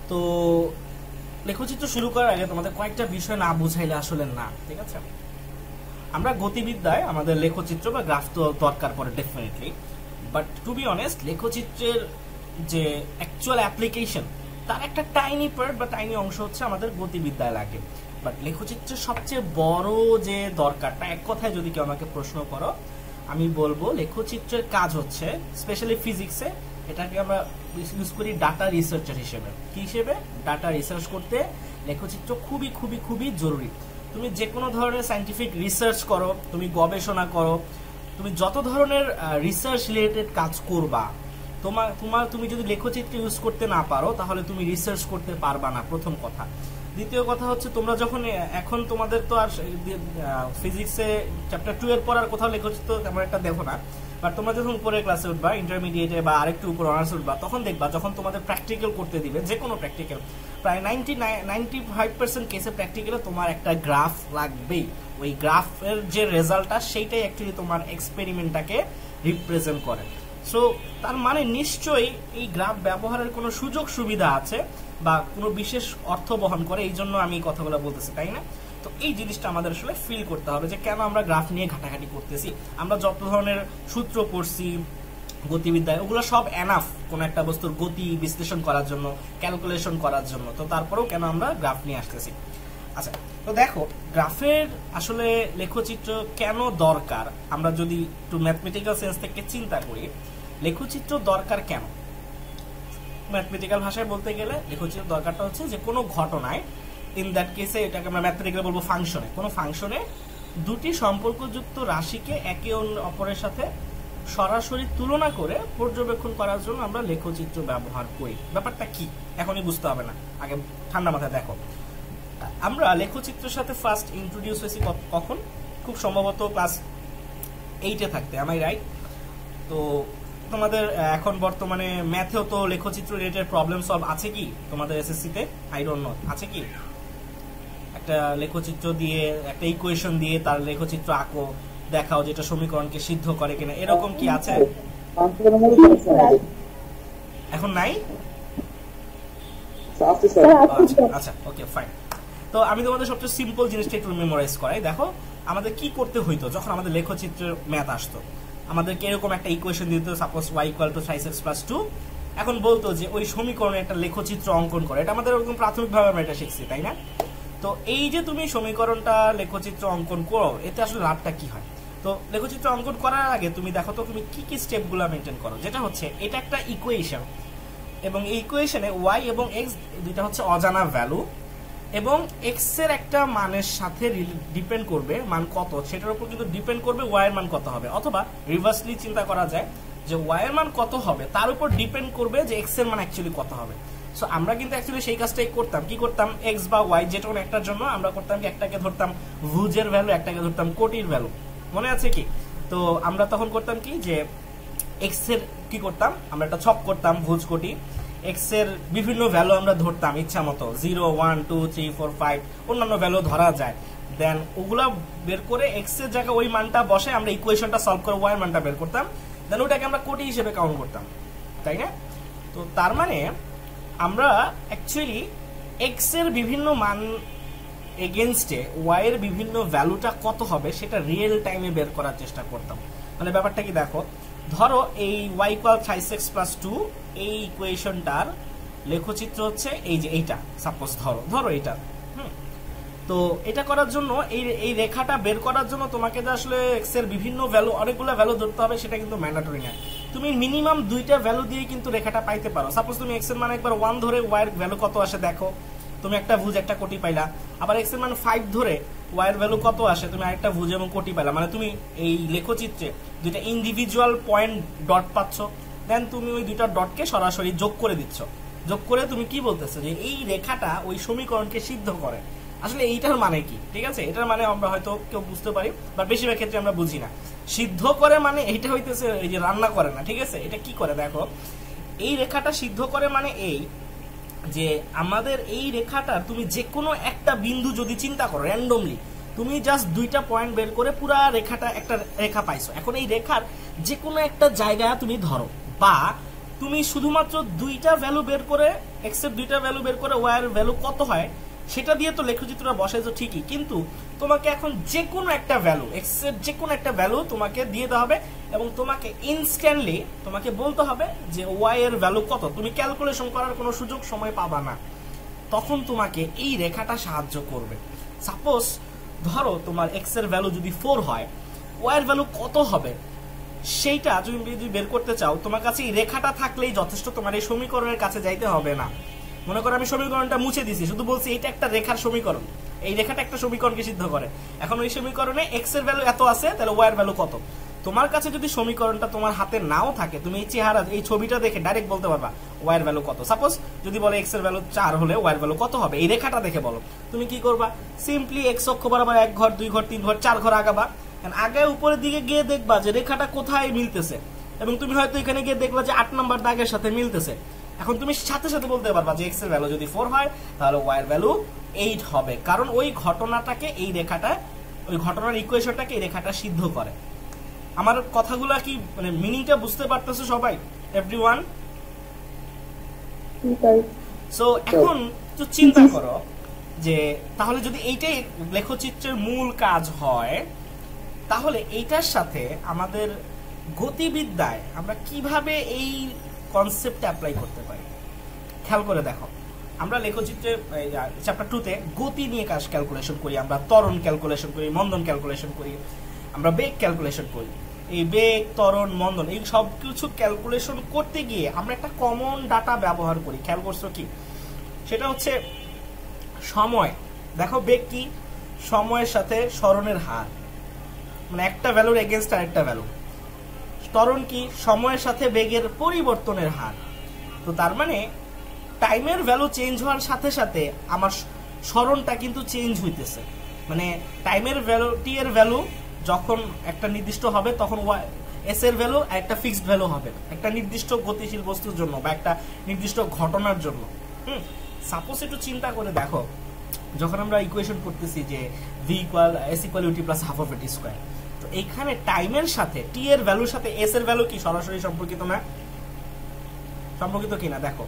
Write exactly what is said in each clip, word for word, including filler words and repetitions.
তো লেখচিত্র শুরু করার আগে তোমাদের কয়েকটা বিষয় না বুঝাইলে আসলে না, ঠিক আছে? আমরা গতিবিদ্যায় আমাদের লেখচিত্র বা গ্রাফ তো দরকার পড়ে definitely, but to be honest লেখচিত্রের যে অ্যাকচুয়াল অ্যাপ্লিকেশন তার একটা টাইনি পার্ট বা টাইনি অংশ হচ্ছে আমাদের গতিবিদ্যায় লাগে। বাট লেখচিত্রের সবচেয়ে বড় যে দরকারটা, এক কথায় যদি কেউ আমাকে প্রশ্ন করো, আমি বলবো লেখচিত্রের কাজ হচ্ছে স্পেশালি ফিজিক্সে এটাকে আমরা ইউজ করি ডাটা রিসার্চার হিসেবে। কি হিসেবে? ডাটা রিসার্চ করতে লেখচিত্র খুবই খুবই খুবই জরুরি। তুমি যে কোনো ধরনের সায়েন্টিফিক রিসার্চ করো, তুমি গবেষণা করো, তুমি যত ধরনের রিসার্চ রিলেটেড কাজ করবা, তোমার তোমার তুমি যদি লেখচিত্র ইউজ করতে না পারো তাহলে তুমি রিসার্চ করতে পারবা না, প্রথম কথা। দ্বিতীয় কথা হচ্ছে তোমরা যখন এখন তোমাদের তো আর ফিজিক্সে চ্যাপ্টার টু এর পর আর কোথাও লেখচিত্র তেমন একটা দেখো না, বাট তোমরা যখন উপরের ক্লাসে উঠবা, ইন্টারমিডিয়েটে বা আরেকটু উপর অনার্স উঠবা, তখন দেখবা যখন তোমাদের প্র্যাকটিক্যাল করতে দিবে, যে কোনো প্র্যাকটিক্যাল, প্রায় নাইনটি নাইনটি ফাইভ পার্সেন্ট কেসে প্র্যাকটিক্যালে তোমার একটা গ্রাফ লাগবেই। ওই গ্রাফের যে রেজাল্টটা সেইটাই অ্যাকচুয়ালি তোমার এক্সপেরিমেন্টটাকে রিপ্রেজেন্ট করে। সো তার মানে নিশ্চয়ই এই গ্রাফ ব্যবহারের কোনো সুযোগ সুবিধা আছে বা কোনো বিশেষ অর্থ বহন করে, এই জন্য আমি এই কথাগুলো বলতেছি, তাই না? তো এই জিনিসটা আমাদের আসলে ফিল করতে হবে যে কেন আমরা গ্রাফ নিয়ে ঘাটাঘাটি করতেছি। আমরা যত ধরনের সূত্র পড়ছি গতিবিদ্যায়, ওগুলো সব এনাফ কোনো একটা বস্তুর গতি বিশ্লেষণ করার জন্য, ক্যালকুলেশন করার জন্য। তো তারপরেও কেন আমরা গ্রাফ নিয়ে আসতেছি? আচ্ছা, তো দেখো গ্রাফের আসলে লেখচিত্র কেন দরকার, আমরা যদি একটু ম্যাথমেটিক্যাল সেন্স থেকে চিন্তা করি, লেখচিত্র দরকার কেন? ম্যাথমেটিক্যাল ভাষায় বলতে গেলে লেখচিত্র দরকারটা হচ্ছে যে কোনো ঘটনায়, ইন দ্যাট কেসে এটাকে আমরা ম্যাথমেটিক্যাল বলবো ফাংশনে, কোনো ফাংশনে দুটি সম্পর্কযুক্ত রাশিকে একে অপরের সাথে সরাসরি তুলনা করে পর্যবেক্ষণ করার জন্য আমরা লেখচিত্র ব্যবহার করি। ব্যাপারটা কি এখনই বুঝতে হবে না, আগে ঠান্ডা মাথায় দেখো। আমরা লেখচিত্রের সাথে ফার্স্ট ইন্ট্রোডিউস হয়েছি কখন? খুব সম্ভবত ক্লাস এইটে থাকতে, am I রাইট? তো তোমাদের এখন বর্তমানে ম্যাথেও তো লেখচিত্র রিলেটেড প্রবলেম সলভ আছে কি তোমাদের এসএসসি তে? আই ডোন্ট নো, আছে কি? একটা লেখচিত্র দিয়ে, একটা ইকুয়েশন দিয়ে তার লেখচিত্র আঁকো, দেখাও যেটা সমীকরণকে সিদ্ধ করে কিনা, এরকম কি আছে? এখন নাই? আচ্ছা, ওকে, ফাইন। তো আমি তোমাদের সবচেয়ে সিম্পল জিনিসটা একটু মেমোরাইজ করাই। দেখো আমাদের কি করতে হইতো যখন আমাদের লেখচিত্রের ম্যাথ আসতো। আমাদেরকে এরকম একটা ইকুয়েশন দিত, suppose Y equal to five X plus two. এখন বলতো যে ওই সমীকরণে একটা লেখচিত্র অঙ্কন করে। এটা আমাদের ওরকম প্রাথমিকভাবে আমরা এটা শিখছি, তাই না? তো এই যে তুমি সমীকরণটা লেখচিত্র অঙ্কন করো, এতে আসলে লাভটা কি হয়? তো লেখচিত্র অঙ্কন করার আগে তুমি দেখো তো তুমি কি কি স্টেপগুলো মেনটেন করো। যেটা হচ্ছে এটা একটা ইকুয়েশন, এবং এই ইকুয়েশনে ওয়াই এবং এক্স দুইটা হচ্ছে অজানা ভ্যালু, এবং এক্স এর একটা মানের সাথে ডিপেন্ড করবে মান কত, সেটার উপর কিন্তু ডিপেন্ড করবে ওয়াই এর মান কত হবে। অথবা রিভার্সলি চিন্তা করা যায় যে ওয়াই এর মান কত হবে তার উপর ডিপেন্ড করবে যে এক্স এর মান অ্যাকচুয়ালি কত হবে। সো আমরা কিন্তু অ্যাকচুয়ালি সেই কাজটাই করতাম। কি করতাম? এক্স বা ওয়াই যে কোনো একটার জন্য আমরা করতাম কি, একটাকে ধরতাম ভুজের ভ্যালু, একটাকে ধরতাম কোটির ভ্যালু। মনে আছে কি? তো আমরা তখন করতাম কি, যে এক্স এর কি করতাম, আমরা একটা ছক করতাম ভুজ কোটি, এক্স এর বিভিন্ন ভ্যালু আমরা ধরতাম ইচ্ছা মতো, zero one two three four five অন্যান্য ভ্যালু ধরা যায়। দেন ওগুলা বের করে এক্স এর জায়গায় ওই মানটা বসে আমরা ইকুয়েশনটা সলভ করে ওয়াই মানটা বের করতাম, দেন ওটাকে আমরা কোটি হিসেবে কাউন্ট করতাম, তাই না? তো তার মানে আমরা অ্যাকচুয়ালি এক্স এর বিভিন্ন মান এগেনস্টে ওয়াই এর বিভিন্ন ভ্যালুটা কত হবে সেটা রিয়েল টাইমে বের করার চেষ্টা করতাম। মানে ব্যাপারটা কি দেখো, ধরো এই Y equal five X plus two, এই ইকুয়েশনটার লেখচিত্র হচ্ছে এই যে এইটা, সাপোজ ধরো ধরো এইটা। হুম তো এটা করার জন্য এই এই রেখাটা বের করার জন্য তোমাকে যে আসলে এক্স এর বিভিন্ন ভ্যালু, অনেকগুলো ভ্যালু ধরতে হবে সেটা কিন্তু ম্যান্ডেটরি না। তুমি মিনিমাম দুইটা ভ্যালু দিয়ে কিন্তু রেখাটা পাইতে পারো। সাপোজ তুমি এক্স এর মান একবার ওয়ান ধরে ওয়াই এর ভ্যালু কত আসে দেখো, তুমি একটা ভুজ একটা কোটি পাইলা। আবার এক্স এর মান ফাইভ ধরে ওয়াই এর ভ্যালু কত আসে, তুমি আরেকটা ভুজ এবং কোটি পাইলা। মানে তুমি এই লেখচিত্রে দুইটা ইন্ডিভিজুয়াল পয়েন্ট ডট পাচ্ছ, দেন তুমি ওই দুইটা ডটকে সরাসরি যোগ করে দিচ্ছ। যোগ করে তুমি কি বলতেছো যে এই রেখাটা ওই সমীকরণকে সিদ্ধ করে। আসলে এইটার মানে কি? ঠিক আছে, এটার মানে আমরা হয়তো কেউ বুঝতে পারি, বা বেশিরভাগ ক্ষেত্রে আমরা বুঝি না। সিদ্ধ করে মানে এইটা হইতেছে এই যে রান্না করে না, ঠিক আছে? এটা কি করে দেখো, এই রেখাটা সিদ্ধ করে মানে এই যে আমাদের এই রেখাটা তুমি যে কোনো একটা বিন্দু যদি চিন্তা করো র্যান্ডমলি, তুমি জাস্ট দুইটা পয়েন্ট বের করে পুরা রেখাটা একটা রেখা পাইছো। এখন এই রেখার যে কোনো একটা জায়গা তুমি ধরো, বা তুমি শুধুমাত্র দুইটা ভ্যালু বের করে এক্স এর দুইটা ভ্যালু বের করে ওয়াই এর ভ্যালু কত হয় সেটা দিয়ে তো লেখচিত্রটা বসাইছো ঠিকই, কিন্তু তোমাকে এখন যে কোনো একটা ভ্যালু এক্স এর যে কোনো একটা ভ্যালু তোমাকে দিয়ে দেওয়া হবে এবং তোমাকে ইনস্ট্যান্টলি তোমাকে বলতে হবে যে ওয়াই এর ভ্যালু কত। তুমি ক্যালকুলেশন করার কোনো সুযোগ সময় পাবা না, তখন তোমাকে এই রেখাটা সাহায্য করবে। সাপোজ ধরো তোমার এক্স এর ভ্যালু যদি ফোর হয়, ওয়াই এর ভ্যালু কত হবে সেইটা তুমি যদি বের করতে চাও, তোমার কাছে এই রেখাটা থাকলেই যথেষ্ট, তোমার এই সমীকরণের কাছে যাইতে হবে না। মনে করো আমি সমীকরণটা মুছে দিছি, শুধু বলছি এটা একটা রেখার সমীকরণ, এই রেখাটা একটা সমীকরণকে সিদ্ধ করে। এখন ওই সমীকরণে এক্স এর ভ্যালু এত আছে, তাহলে ওয়াই এর ভ্যালু কত। তোমার কাছে যদি সমীকরণটা তোমার হাতে নাও থাকে, তুমি এই চেহারা এই ছবিটা দেখে ডাইরেক্ট বলতে পারবা ওয়াই এর ভ্যালু কত। সাপোজ যদি বলে এক্স এর ভ্যালু চার হলে ওয়াই এর ভ্যালু কত হবে, এই রেখাটা দেখে বলো। তুমি কি করবা, সিম্পলি এক্স অক্ষ বরাবর এক ঘর, দুই ঘর, তিন ঘর, চার ঘর আগাবা, আগে উপরের দিকে গিয়ে দেখবা যে রেখাটা কোথায় মিলতেছে, এবং তুমি হয়তো এখানে গিয়ে দেখবা যে আট নাম্বার দাগের সাথে মিলতেছে। এখন তুমি সাথে সাথে বলতে পারবা যে এক্স এর ভ্যালু যদি ফোর হয় তাহলে ওয়াই এর ভ্যালু এইট হবে, কারণ ওই ঘটনাটাকে এই রেখাটা, ওই ঘটনার ইকুয়েশনটাকে এই রেখাটা সিদ্ধ করে। আমার কথাগুলো কি মানে মিনিংটা বুঝতে পারতেছো সবাই, এভরিওয়ান? সো এখন তো চিন্তা করো যে তাহলে যদি এইটাই লেখচিত্রের মূল কাজ হয়, তাহলে এইটার সাথে আমাদের গতিবিদ্যায় আমরা কিভাবে এই কনসেপ্ট অ্যাপ্লাই করতে পারি। খেয়াল করে দেখো, আমরা লেখচিত্রে চ্যাপ্টার টু তে গতি নিয়ে কাজ ক্যালকুলেশন করি, আমরা ত্বরণ ক্যালকুলেশন করি, মন্দন ক্যালকুলেশন করি, আমরা বেগ ক্যালকুলেশন করি। এই বেগ, ত্বরণ, মন্দন এই সব কিছু ক্যালকুলেশন করতে গিয়ে আমরা একটা কমন ডাটা ব্যবহার করি। খেয়াল করছো কি? সেটা হচ্ছে সময়। দেখো বেগ কি? সময়ের সাথে সরণের হার, মানে একটা ভ্যালুর এগেইনস্ট আরেকটা ভ্যালু। ত্বরণ কি? সময়ের সাথে বেগের পরিবর্তনের হার। তো তার মানে টাইমের ভ্যালু চেঞ্জ হওয়ার সাথে সাথে আমার সরণটা কিন্তু চেঞ্জ হইতেছে। মানে টাইমের ভ্যালু, টি এর ভ্যালু যখন একটা নির্দিষ্ট হবে তখন এস এর ভ্যালু একটা ফিক্সড ভ্যালু হবে একটা নির্দিষ্ট গতিশীল বস্তুর জন্য বা একটা নির্দিষ্ট ঘটনার জন্য। হুম, সাপোজ একটু চিন্তা করে দেখো, যখন আমরা ইকুয়েশন করতেছি যে V equal S equal UT plus half of AT square, তো এইখানে টাইমের সাথে টি এর ভ্যালুর সাথে এস এর ভ্যালু কি সরাসরি সম্পর্কিত না? সম্পর্কিত কিনা দেখো।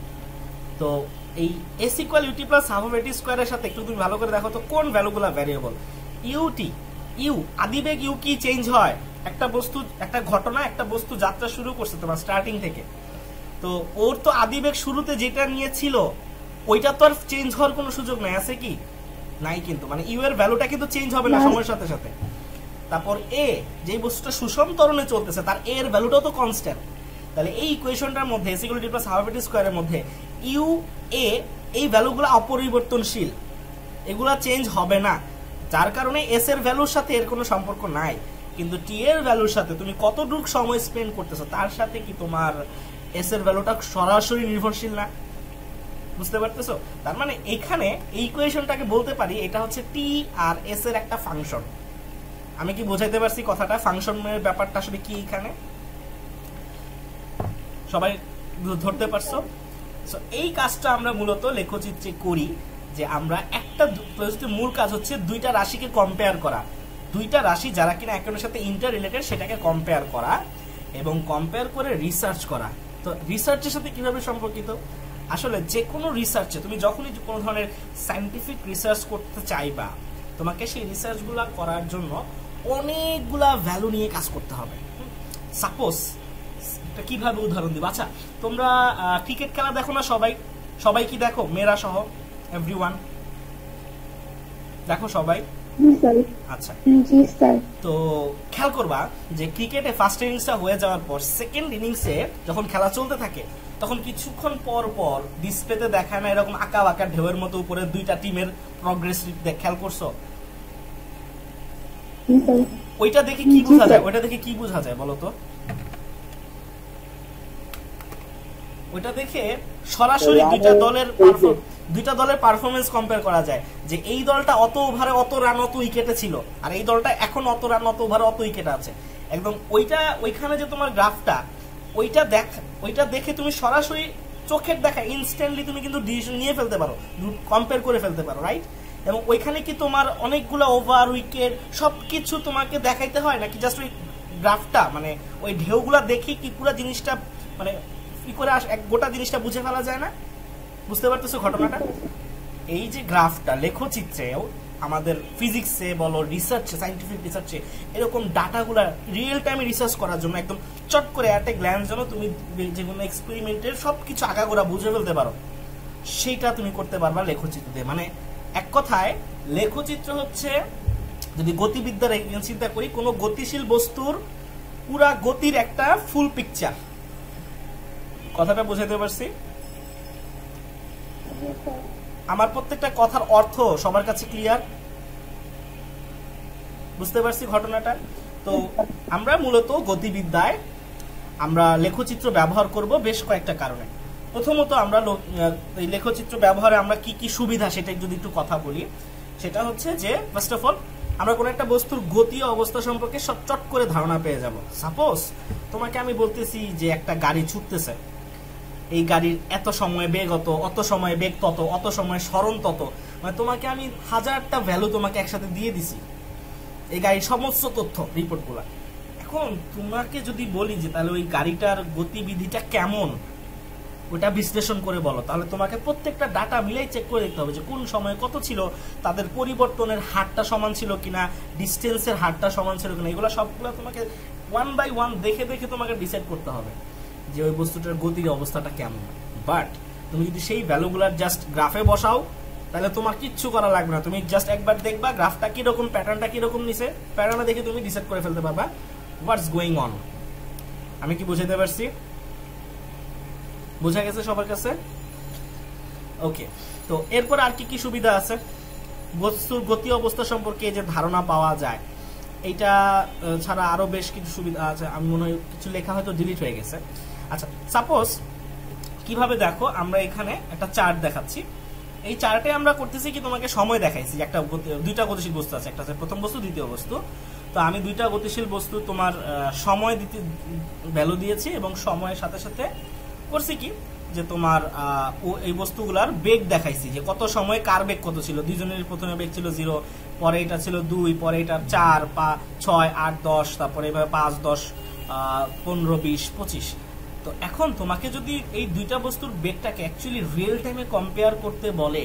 তো এই S equal UT plus half of AT স্কয়ারের সাথে একটু তুমি ভালো করে দেখো তো কোন ভ্যালুগুলো ভ্যারিয়েবল। ইউটি, ইউ আদিবেগ ইউ কি চেঞ্জ হয়? একটা বস্তু, একটা ঘটনা, একটা বস্তু যাত্রা শুরু করছে তোমার স্টার্টিং থেকে, তো ওর তো আদিবেগ শুরুতে যেটা নিয়ে ছিল ওইটা তো আর চেঞ্জ হওয়ার কোনো সুযোগ নাই, আছে কি? নাই। কিন্তু মানে ইউ এর ভ্যালুটা কিন্তু চেঞ্জ হবে না সময়ের সাথে সাথে। তারপর এ, যেই বস্তুটা সুষম ত্বরণে চলতেছে তার এ এর ভ্যালুটাও তো কনস্ট্যান্ট। তাহলে এই ইকুয়েশনটার মধ্যে S equal to plus half AT স্কয়ারের মধ্যে ইউ এ এই ভ্যালুগুলো অপরিবর্তনশীল, এগুলা চেঞ্জ হবে না, যার কারণে এস এর ভ্যালুর সাথে এর কোনো সম্পর্ক নাই। কিন্তু টি এর ভ্যালুর সাথে তুমি কতটুকু সময় স্পেন্ড করতেছো তার সাথে কি তোমার এস এর ভ্যালুটা সরাসরি নির্ভরশীল না? বুঝতে পারতেছো? তার মানে এখানে এই ইকুয়েশনটাকে বলতে পারি এটা হচ্ছে টি আর এস এর একটা ফাংশন। আমি কি বোঝাইতে পারছি কথাটা? ফাংশনের ব্যাপারটা আসলে কি এখানে সবাই ধরতে পারছো? সো এই কাজটা আমরা মূলত লেখচিত্রে করি, যে আমরা একটা মূল কাজ হচ্ছে দুইটা রাশিকে কম্পেয়ার করা, দুইটা রাশি যারা কিনা একের সাথে ইন্টার রিলেটেড সেটাকে কম্পেয়ার করা এবং কম্পেয়ার করে রিসার্চ করা। তো রিসার্চের সাথে কিভাবে সম্পর্কিত? আসলে যে কোনো রিসার্চে তুমি যখনই কোনো ধরনের সায়েন্টিফিক রিসার্চ করতে চাইবা, তোমাকে সেই রিসার্চগুলো করার জন্য অনেকগুলা ভ্যালু নিয়ে কাজ করতে হবে। সাপোজ কিভাবে উদাহরণ দিব? আচ্ছা, তোমরা ক্রিকেট খেলা দেখো না সবাই? সবাই কি দেখো? মেয়েরা সহ এভরিওয়ান দেখো সবাই? আচ্ছা, তো খেয়াল করবা যে ক্রিকেটে ফার্স্ট ইনিংসটা হয়ে যাওয়ার পর সেকেন্ড ইনিংসে যখন খেলা চলতে থাকে তখন কিছুক্ষণ পর পর ডিসপ্লেতে দেখায় না এরকম আঁকা বাঁকা ঢেউয়ের মতো উপরে দুইটা টিমের প্রগ্রেস খেয়াল করছো? ওইটা দেখে কি বোঝা যায়? ওইটা দেখে কি বোঝা যায় বলো তো? ওইটা দেখে সরাসরি দুইটা দলের দুইটা দলের পারফরমেন্স কম্পেয়ার করা যায়, যে এই দলটা অত ওভারে অত রান অত উইকেটে ছিল আর এই দলটা এখন অত রান অত ওভারে অত উইকেটে আছে। একদম ওইটা ওইখানে যে তোমার গ্রাফটা ওইটা দেখ, ওইটা দেখে তুমি সরাসরি চোখের দেখা ইনস্ট্যান্টলি তুমি কিন্তু ডিসিশন নিয়ে ফেলতে পারো, কম্পেয়ার করে ফেলতে পারো, রাইট? এবং ওইখানে কি তোমার অনেকগুলো ওভার উইকেট সবকিছু তোমাকে দেখাইতে হয় নাকি জাস্ট ওই গ্রাফটা মানে ওই ঢেউগুলা দেখে কি পুরো জিনিসটা মানে কি করে এক গোটা জিনিসটা বুঝে ফেলা যায় না? বুঝতে পারতেছো ঘটনাটা? এই যে গ্রাফটা লেখচিত্রেও আমাদের ফিজিক্সে বলো, রিসার্চে, সাইন্টিফিক রিসার্চে এরকম ডাটাগুলা রিয়েল টাইমে রিসার্চ করার জন্য একদম চট করে অ্যাট এ গ্ল্যান্স যেন তুমি যেগুলো এক্সপেরিমেন্টের সবকিছু আগাগোড়া বুঝে ফেলতে পারো, সেইটা তুমি করতে পারবা লেখচিত্র দিয়ে। মানে এক কথায় লেখচিত্র হচ্ছে, যদি গতিবিদ্যার চিন্তা করি, কোনো গতিশীল বস্তুর পুরা গতির একটা ফুল পিকচার। কথাটা বুঝাইতে পারছি? আমার প্রত্যেকটা কথার অর্থ সবার কাছে ক্লিয়ার? বুঝতে পারছি ঘটনাটা? তো আমরা মূলত গতিবিদ্যায় আমরা লেখচিত্র ব্যবহার করব বেশ কয়েকটা কারণে। প্রথমত আমরা এই লেখচিত্র ব্যবহারে আমরা কি কি সুবিধা সেটা যদি একটু কথা বলি, সেটা হচ্ছে যে ফার্স্ট অফ অল আমরা কোনো একটা বস্তুর গতি অবস্থা সম্পর্কে সব চট করে ধারণা পেয়ে যাব। সাপোজ তোমাকে আমি বলতেছি যে একটা গাড়ি ছুটতেছে, এই গাড়ির এত সময় বেগ অত, অত সময় বেগ তত, অত সময় স্মরণ তত, মানে তোমাকে আমি হাজারটা ভ্যালু তোমাকে একসাথে দিয়ে দিছি, এই গাড়ির সমস্ত তথ্য রিপোর্টগুলো। এখন তোমাকে যদি বলি যে তাহলে ওই গাড়িটার গতিবিধিটা কেমন, ওটা বিশ্লেষণ করে বলো, তাহলে তোমাকে প্রত্যেকটা ডাটা মিলাই চেক করে দেখতে হবে যে কোন সময় কত ছিল, তাদের পরিবর্তনের হারটা সমান ছিল কিনা, ডিস্টেন্সের হারটা সমান ছিল কিনা, এগুলো সবগুলো তোমাকে ওয়ান বাই ওয়ান দেখে দেখে তোমাকে ডিসাইড করতে হবে যে ওই বস্তুটার গতির অবস্থাটা কেমন। বাট তুমি যদি সেই ভ্যালুগুলার জাস্ট গ্রাফে বসাও, তাহলে তোমার কিচ্ছু করা লাগবে না, তুমি জাস্ট একবার দেখবা গ্রাফটা কিরকম, প্যাটার্নটা কিরকম নিছে, প্যাটার্নটা দেখে তুমি ডিসাইড করে ফেলতে পারবা হোয়াটস গোয়িং অন। আমি কি বুঝাইতে পারছি? বোঝা গেছে সবার কাছে? ওকে, তো এরপর আর কি কি সুবিধা আছে? বস্তুর গতি অবস্থা সম্পর্কে যে ধারণা পাওয়া যায়, এইটা ছাড়া আরো বেশ কিছু সুবিধা আছে। আমি মনে হয় কিছু লেখা হয়তো ডিলিট হয়ে গেছে। আচ্ছা, সাপোজ কিভাবে দেখো, আমরা এখানে একটা চার্ট দেখাচ্ছি, এই চার্টে আমরা করতেছি কি তোমাকে সময় দেখাইছি, একটা দুইটা গতিশীল বস্তু আছে, একটা আছে প্রথম বস্তু, দ্বিতীয় বস্তু। তো আমি দুইটা গতিশীল বস্তু তোমার সময় দিতে ভ্যালু দিয়েছি এবং সময়ের সাথে সাথে করছি কি যে তোমার এই বস্তুগুলার বেগ দেখাইছি, যে কত সময় কার বেগ কত ছিল। দুইজনের প্রথমে বেগ ছিল জিরো, পরে এটা ছিল দুই, পরে এটা চার, পাঁচ, ছয়, আট, দশ, তারপরে এভাবে পাঁচ, দশ, পনেরো, বিশ, পঁচিশ। তো এখন তোমাকে যদি এই দুইটা বস্তুর বেগটাকে অ্যাকচুয়ালি রিয়েল টাইমে কম্পেয়ার করতে বলে,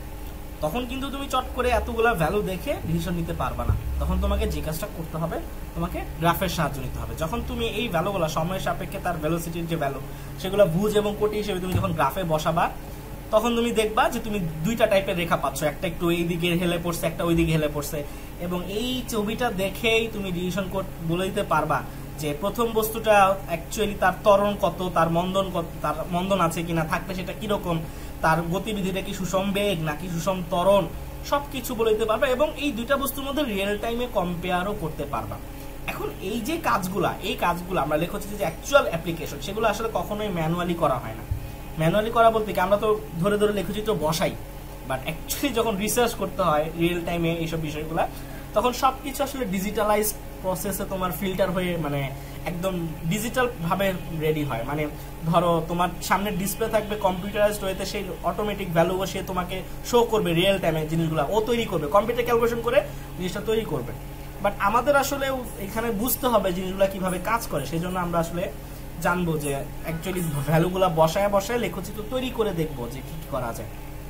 তখন কিন্তু তুমি চট করে এতগুলা ভ্যালু দেখে ডিসিশন নিতে পারবা না। তখন তোমাকে যে কাজটা করতে হবে, তোমাকে গ্রাফের সাহায্য নিতে হবে। যখন তুমি এই ভ্যালুগুলা সময়ের সাপেক্ষে তার ভেলোসিটির যে ভ্যালু, সেগুলো ভুজ এবং কোটি হিসেবে তুমি যখন গ্রাফে বসাবা, তখন তুমি দেখবা যে তুমি দুইটা টাইপের রেখা পাচ্ছ, একটা একটু এই দিকে হেলে পড়ছে, একটা ওই দিকে হেলে পড়ছে। এবং এই ছবিটা দেখেই তুমি ডিসিশন বলে দিতে পারবা যে প্রথম বস্তুটা অ্যাকচুয়ালি তার ত্বরণ কত, তার মন্দন কত, তার মন্দন আছে কিনা, থাকলে সেটা কিরকম, তার গতিবিধিটা কি সুষম বেগ নাকি সুষম ত্বরণ, সবকিছু বলে দিতে পারবা এবং এই দুইটা বস্তুর মধ্যে রিয়েল টাইমে কম্পেয়ারও করতে পারবা। এখন এই যে কাজগুলা, এই কাজগুলো আমরা লেখচিত্রের যে অ্যাকচুয়াল অ্যাপ্লিকেশন, সেগুলো আসলে কখনোই ম্যানুয়ালি করা হয় না। ম্যানুয়ালি করা বলতে কি, আমরা তো ধরে ধরে লেখচিত্র বসাই, বাট অ্যাকচুয়ালি যখন রিসার্চ করতে হয় রিয়েল টাইমে এইসব বিষয়গুলো, তখন সবকিছু আসলে ডিজিটালাইজ প্রসেসে তোমার ফিল্টার হয়ে মানে একদম ডিজিটাল ভাবে রেডি হয়। মানে ধরো তোমার সামনে ডিসপ্লে থাকবে কম্পিউটারাইজড ওয়েতে, সেই অটোমেটিক ভ্যালু সে তোমাকে শো করবে রিয়েল টাইমে, জিনিসগুলো ও তৈরি করবে, কম্পিউটার ক্যালকুলেশন করে জিনিসটা তৈরি করবে। বাট আমাদের আসলে এখানে বুঝতে হবে জিনিসগুলো কিভাবে কাজ করে, সেই জন্য আমরা আসলে জানবো যে অ্যাকচুয়ালি ভ্যালুগুলো বসায় বসায় লেখচিত্র তৈরি করে দেখবো যে কি করা যায়।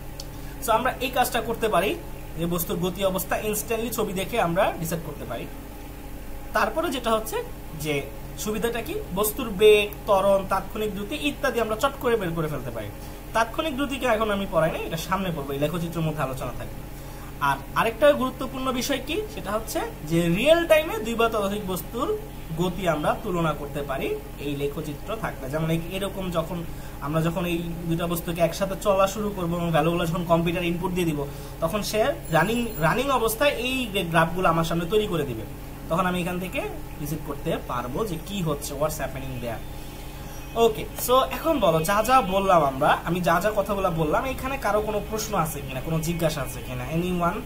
সো আমরা এই কাজটা করতে পারি যে বস্তুর গতি অবস্থা ইনস্ট্যান্টলি ছবি দেখে আমরা ডিসাইড করতে পারি। তারপরে যেটা হচ্ছে যে সুবিধাটা কি, বস্তুর বেগ, ত্বরণ, তাৎক্ষণিক দ্রুতি ইত্যাদি আমরা চট করে বের করে ফেলতে পারি। তাৎক্ষণিক দ্রুতিকে এখন আমি পড়াই না, এটা সামনে পড়বো, এই লেখচিত্রের মধ্যে আলোচনা থাকবে। আর আরেকটা গুরুত্বপূর্ণ বিষয় কি, সেটা হচ্ছে যে রিয়েল টাইমে দুই বা ততোধিক বস্তুর গতি আমরা তুলনা করতে পারি এই লেখচিত্র থাকলে। যেমন এরকম যখন আমরা যখন এই দুইটা বস্তুকে একসাথে চলা শুরু করবো এবং ভ্যালুগুলো যখন কম্পিউটার ইনপুট দিয়ে দিব, তখন সে রানিং রানিং অবস্থায় এই গ্রাফগুলো আমার সামনে তৈরি করে দিবে। তখন আমি এখান থেকে ভিজিট করতে পারবো যে কি হচ্ছে, হোয়াটস হ্যাপেনিং দেয়ার। ওকে, সো এখন বলো যা যা বললাম আমরা, আমি যা যা কথাগুলো বললাম, এখানে কারো কোনো প্রশ্ন আছে কিনা, কোনো জিজ্ঞাসা আছে কিনা? এনিওয়ান?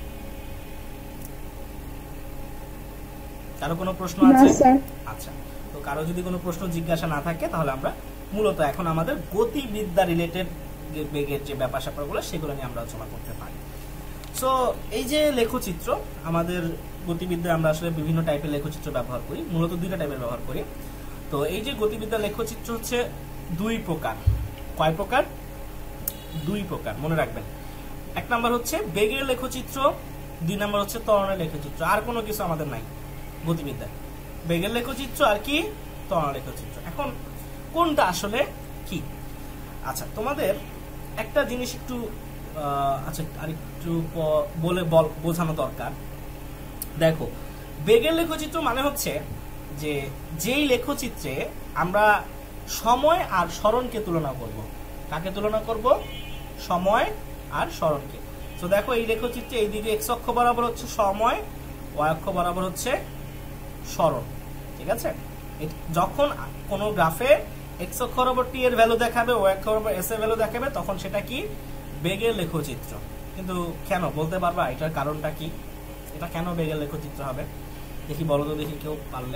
কারো কোনো প্রশ্ন আছে? আচ্ছা, তো কারো যদি কোনো প্রশ্ন জিজ্ঞাসা না থাকে, তাহলে আমরা মূলত এখন আমাদের গতিবিদ্যা রিলেটেড বেগের যে ব্যাপার স্যাপারগুলো, সেগুলো নিয়ে আমরা আলোচনা করতে পারি। সো এই যে লেখচিত্র, আমাদের গতিবিদ্যায় আমরা আসলে বিভিন্ন টাইপের লেখচিত্র ব্যবহার করি, মূলত দুইটা টাইপের ব্যবহার করি। তো এই যে গতিবিদ্যা লেখচিত্র হচ্ছে দুই প্রকার। কয় প্রকার? দুই প্রকার, মনে রাখবেন। এক নাম্বার হচ্ছে বেগের লেখচিত্র, দুই নাম্বার হচ্ছে ত্বরণের লেখচিত্র। আর কোনো কিছু আমাদের নাই গতিবিদ্যায়, বেগের লেখচিত্র আর কি ত্বরণের লেখচিত্র। এখন কোনটা আসলে কি? আচ্ছা, তোমাদের একটা জিনিস একটু আচ্ছা আরেকটু বলে বোঝানো দরকার। দেখো, বেগের লেখচিত্র মানে হচ্ছে যে যেই লেখচিত্রে আমরা সময় আর সরণকে তুলনা করব। কাকে তুলনা করব? সময় আর সরণকে। তো দেখো, এই লেখচিত্রে এইদিকে এক্স অক্ষ বরাবর হচ্ছে সময়, ওয়াই অক্ষ বরাবর হচ্ছে সরণ, ঠিক আছে? যখন কোনো গ্রাফে এক্স অক্ষ বরাবর টি এর ভ্যালু দেখাবে, ওয়াই অক্ষ বরাবর এস এর ভ্যালু দেখাবে, তখন সেটা কি? বেগের লেখচিত্র। কিন্তু কেন বলতে পারবা এটার কারণটা কি? এটা কেন বেগের লেখচিত্র হবে? দেখি বলো তো, দেখি কেউ পারলে,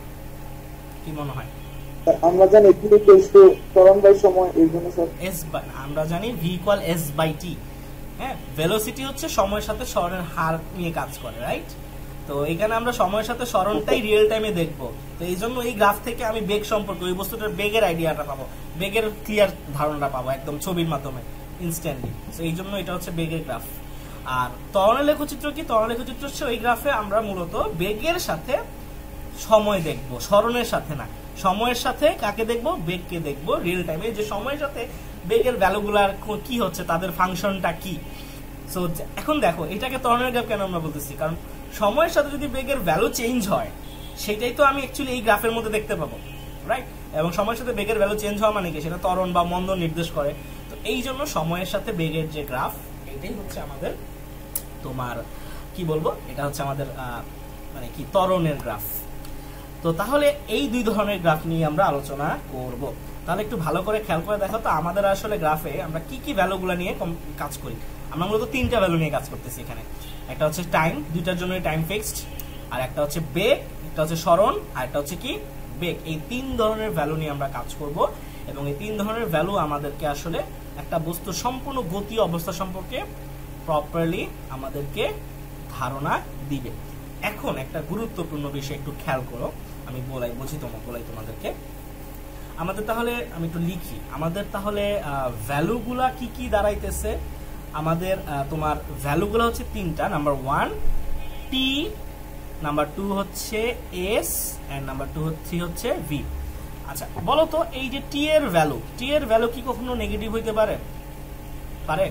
কি মনে হয়? আমরা জানি ভি ইকুয়ালস টু ত্বরণ বাই সময়, এই জন্য স্যার এস বাই, আমরা জানি V equal S by T. হ্যাঁ, ভেলোসিটি হচ্ছে সময়ের সাথে সরণের হার নিয়ে কাজ করে, রাইট? তো এখানে আমরা সময়ের সাথে সরণটাই রিয়েল টাইমে দেখবো। তো এই জন্য এই গ্রাফ থেকে আমি বেগ সম্পর্কে, ওই বস্তুটার বেগের আইডিয়াটা পাবো, বেগের ক্লিয়ার ধারণাটা পাবো একদম ছবির মাধ্যমে ইনস্ট্যান্টলি। তো এই জন্য এটা হচ্ছে বেগের গ্রাফ। আর ত্বরণের লেখচিত্র কি? ত্বরণের লেখচিত্র হচ্ছে ওই গ্রাফে আমরা মূলত বেগের সাথে সময় দেখবো, সরণের সাথে না। সময়ের সাথে কাকে দেখবো? বেগকে দেখবো রিয়েল টাইমে, যে সময়ের সাথে বেগের ভ্যালুগুলার কি হচ্ছে, তাদের ফাংশনটা কি। সো এখন দেখো, এটাকে ত্বরণের গ্রাফ কেন আমরা বলতেছি? কারণ সময়ের সাথে যদি বেগের ভ্যালু চেঞ্জ হয়, সেটাই তো আমি অ্যাকচুয়ালি এই গ্রাফের মধ্যে দেখতে পাবো, রাইট? এবং সময়ের সাথে বেগের ভ্যালু চেঞ্জ হওয়া মানে কি? সেটা ত্বরণ বা মন্দন নির্দেশ করে। তো এই জন্য সময়ের সাথে বেগের যে গ্রাফ, এটাই হচ্ছে আমাদের তোমার কি বলবো, এটা হচ্ছে আমাদের মানে কি ত্বরণের গ্রাফ। তো তাহলে এই দুই ধরনের গ্রাফ নিয়ে আমরা আলোচনা করব। তাহলে একটু ভালো করে খেয়াল করে দেখো তো, আমাদের আসলে গ্রাফে আমরা কি কি ভ্যালুগুলো নিয়ে কাজ করি। আমরা মূলত তিনটা ভ্যালু নিয়ে কাজ করতেছি এখানে। একটা হচ্ছে টাইম, দুইটার জন্য টাইম ফিক্সড, আর একটা হচ্ছে বেগ, একটা হচ্ছে সরণ, আর একটা হচ্ছে কি বেগ। এই তিন ধরনের ভ্যালু নিয়ে আমরা কাজ করব, এবং এই তিন ধরনের ভ্যালু আমাদেরকে আসলে একটা বস্তুর সম্পূর্ণ গতি অবস্থা সম্পর্কে প্রপারলি আমাদেরকে ধারণা দিবে। এখন একটা গুরুত্বপূর্ণ বিষয় একটু খেয়াল করো, আমি বলাই বুঝি তোমার বলাই তোমাদেরকে। আমাদের তাহলে আমি একটু লিখি, আমাদের তাহলে ভ্যালুগুলা কি কি দাঁড়াইতেছে। আমাদের তোমার ভ্যালুগুলো হচ্ছে তিনটা। Number one T, number two হচ্ছে এস, এন্ড নাম্বার টু হচ্ছে হচ্ছে ভি। আচ্ছা বলো তো, এই যে টি এর ভ্যালু, টি এর ভ্যালু কি কখনো নেগেটিভ হইতে পারে? পারে?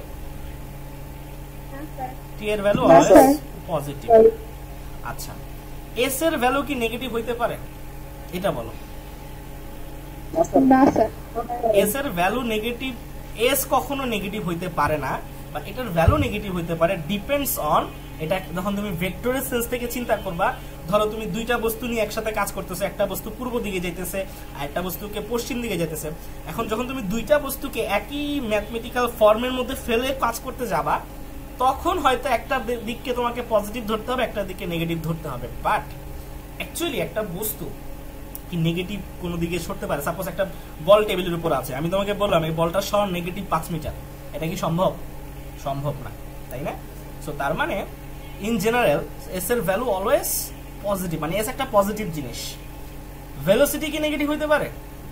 টি এর ভ্যালু অলওয়েজ পজিটিভ। আচ্ছা, এস এর ভ্যালু কি নেগেটিভ হইতে পারে? এটা বলো। না স্যার, এস এর ভ্যালু নেগেটিভ, এস কখনো নেগেটিভ হইতে পারে না, বাট এটার ভ্যালু নেগেটিভ হইতে পারে, ডিপেন্ডস অন। এটা যখন তুমি ভেক্টরের সেন্স থেকে চিন্তা করবা, ধরো তুমি দুইটা বস্তু নিয়ে একসাথে কাজ করতেছো, একটা বস্তু পূর্ব দিকে যাইতেছে আর একটা বস্তুকে পশ্চিম দিকে যাইতেছে। এখন যখন তুমি দুইটা বস্তুকে একই ম্যাথমেটিক্যাল ফর্মের মধ্যে ফেলে কাজ করতে যাবা, তখন হয়তো একটা দিককে তোমাকে পজিটিভ ধরতে হবে, একটা দিকে নেগেটিভ ধরতে হবে। বাট অ্যাকচুয়ালি একটা বস্তু কি নেগেটিভ কোনো দিকে সরতে পারে? সাপোজ একটা বল টেবিলের উপর আছে, আমি তোমাকে বললাম এই বলটা সর নেগেটিভ পাঁচ মিটার, এটা কি সম্ভব? সম্ভব না, তাই না? সো তার মানে ইন জেনারেল এস এর ভ্যালু অলওয়েজ পজিটিভ, মানে এস একটা পজিটিভ জিনিস। ভেলোসিটি কি নেগেটিভ হইতে পারে?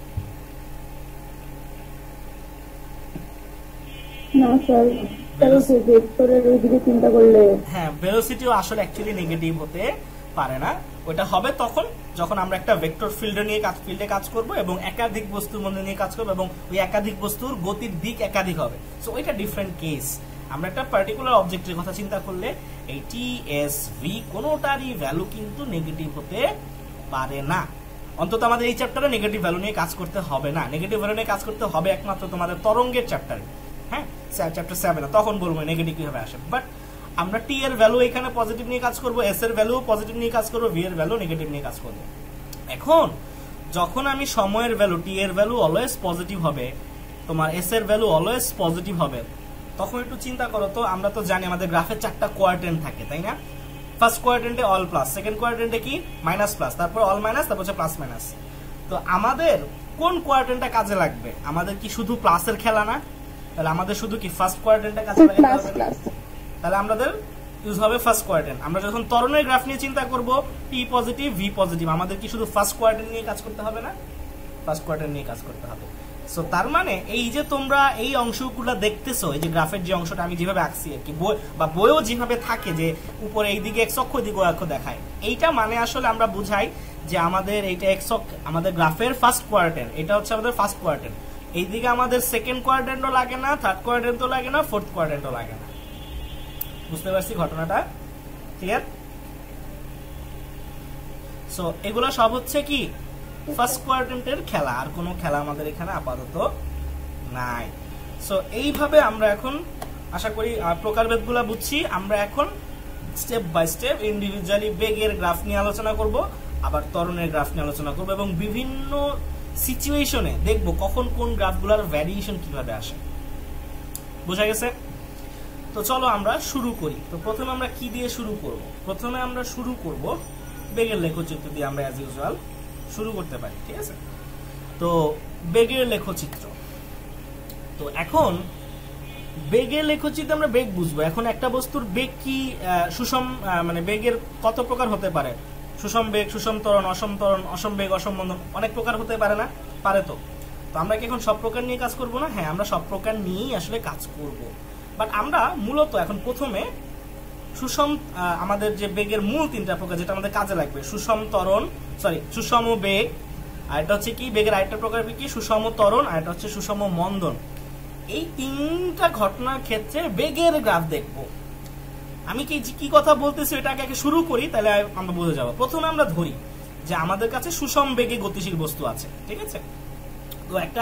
না স্যার, ভেক্টরের ওইদিকে চিন্তা করলে হ্যাঁ, ভেলোসিটিও আসলে অ্যাকচুয়ালি নেগেটিভ হতে পারে না। ওটা হবে তখন যখন আমরা একটা ভেক্টর ফিল্ডে নিয়ে কাজ ফিল্ডে কাজ করব এবং একাধিক বস্তুর মধ্যে নিয়ে কাজ করব, এবং ওই একাধিক বস্তুর গতির দিক একাধিক হবে। সো ওইটা ডিফারেন্ট কেস। আমরা একটা পার্টিকুলার অবজেক্টের কথা চিন্তা করলে এই টি এস ভি কোনোটারই ভ্যালু কিন্তু নেগেটিভ হতে পারে না। অন্তত আমাদের এই চ্যাপ্টারে নেগেটিভ ভ্যালু নিয়ে কাজ করতে হবে না। নেগেটিভ ভ্যালু নিয়ে কাজ করতে হবে একমাত্র তোমাদের তরঙ্গের চ্যাপ্টারে, হ্যাঁ চ্যাপ্টার সেভেন, তখন বলবো নেগেটিভ কিভাবে আসে। বাট আমরা টি এর ভ্যালু এখানে পজিটিভ নিয়ে কাজ করব, এস এর ভ্যালু পজিটিভ নিয়ে কাজ করব, ভি এর ভ্যালু নেগেটিভ নিয়ে কাজ করব। এখন যখন আমি সময়ের ভ্যালু, টি এর ভ্যালু অলওয়েজ পজিটিভ হবে, তোমার এস এর ভ্যালু অলওয়েজ পজিটিভ হবে, তখন একটু চিন্তা করো তো, আমরা তো জানি আমাদের গ্রাফে চারটা কোয়াড্রেন্ট থাকে, তাই না? ফার্স্ট কোয়াড্রেন্টে অল প্লাস, সেকেন্ড কোয়াড্রেন্টে কি মাইনাস প্লাস, তারপর অল মাইনাস, তারপর হচ্ছে প্লাস মাইনাস। তো আমাদের কোন কোয়াড্রেন্টটা কাজে লাগবে? আমাদের কি শুধু প্লাসের খেলা না? তাহলে আমাদের শুধু কি ফার্স্ট কোয়াড্রেন্টটা কাজে লাগবে? তাহলে আমাদের ইউজ হবে ফার্স্ট কোয়াড্রেন্ট। আমরা যখন ত্বরণের গ্রাফ নিয়ে চিন্তা করব, টি পজিটিভ ভি পজিটিভ, আমাদের কি শুধু ফার্স্ট কোয়াড্রেন্ট নিয়ে কাজ করতে হবে না? ফার্স্ট কোয়াড্রেন্ট নিয়ে কাজ করতে হবে। সো তার মানে এই যে তোমরা এই অংশগুলো দেখতেছো, এই যে গ্রাফের যে অংশটা আমি যেভাবে আঁকছি আর কি, বই বা বইও যেভাবে থাকে যে উপরে এই দিকে এক্স অক্ষ দিকে অক্ষ দেখায়, এইটা মানে আসলে আমরা বুঝাই যে আমাদের এইটা এক্স অক্ষ আমাদের গ্রাফের ফার্স্ট কোয়ার্টেন্ট, এটা হচ্ছে আমাদের ফার্স্ট কোয়ার্টেন্ট। এইদিকে আমাদের সেকেন্ড কোয়ার্টেন্টও লাগে না, থার্ড কোয়ার্টেন্টও লাগে না, ফোর্থ কোয়ার্টেন্টও লাগে না। বুঝতে পারছি ঘটনাটা? ক্লিয়ার? সো এগুলো সব হচ্ছে কি ফার্স্ট কোয়াড্রেন্টের খেলা, আর কোনো খেলা আমাদের এখানে আপাতত নাই। সো এইভাবে আমরা এখন আশা করি প্রকারভেদগুলো বুঝছি। আমরা এখন স্টেপ বাই স্টেপ ইন্ডিভিজুয়ালি বেগের গ্রাফ নিয়ে আলোচনা করব, আবার ত্বরণের গ্রাফ নিয়ে আলোচনা করব, এবং বিভিন্ন সিচুয়েশনে দেখব কখন কোন গ্রাফগুলোর ভ্যারিয়েশন কিভাবে আসে। বোঝা গেছে? তো চলো আমরা শুরু করি। তো প্রথমে আমরা কি দিয়ে শুরু করব? প্রথমে আমরা শুরু করব বেগের লেখচিত্র দিয়ে। আমরা অ্যাজ ইউজুয়াল শুরু করতে পারি, ঠিক আছে? তো বেগের লেখচিত্র, তো এখন বেগের লেখচিত্রে আমরা বেগ বুঝবো। এখন একটা বস্তুর বেগ কি সুষম, মানে বেগের কত প্রকার হতে পারে? সুষম বেগ, সুষম ত্বরণ, অসম ত্বরণ, অসম বেগ, অসম মন্দন, অনেক প্রকার হতে পারে না? পারে। তো তো আমরা কি এখন সব প্রকার নিয়ে কাজ করব না? হ্যাঁ, আমরা সব প্রকার নিয়েই আসলে কাজ করব। বাট আমরা মূলত এখন প্রথমে সুষম, আমাদের যে বেগের মূল তিনটা প্রকার যেটা আমাদের কাজে লাগবে, সুষম ত্বরণ, সরি সুষম বেগ, আর এটা হচ্ছে কি বেগের আরেকটা প্রকার কি সুষম ত্বরণ, আর এটা হচ্ছে সুষম মন্দন। এই তিনটা ঘটনার ক্ষেত্রে বেগের গ্রাফ দেখব। আমি কি কি কথা বলতেছি এটাকে আগে শুরু করি, তাহলে আমরা বুঝে যাব। প্রথমে আমরা ধরি যে আমাদের কাছে সুষম বেগে গতিশীল বস্তু আছে, ঠিক আছে? তো একটা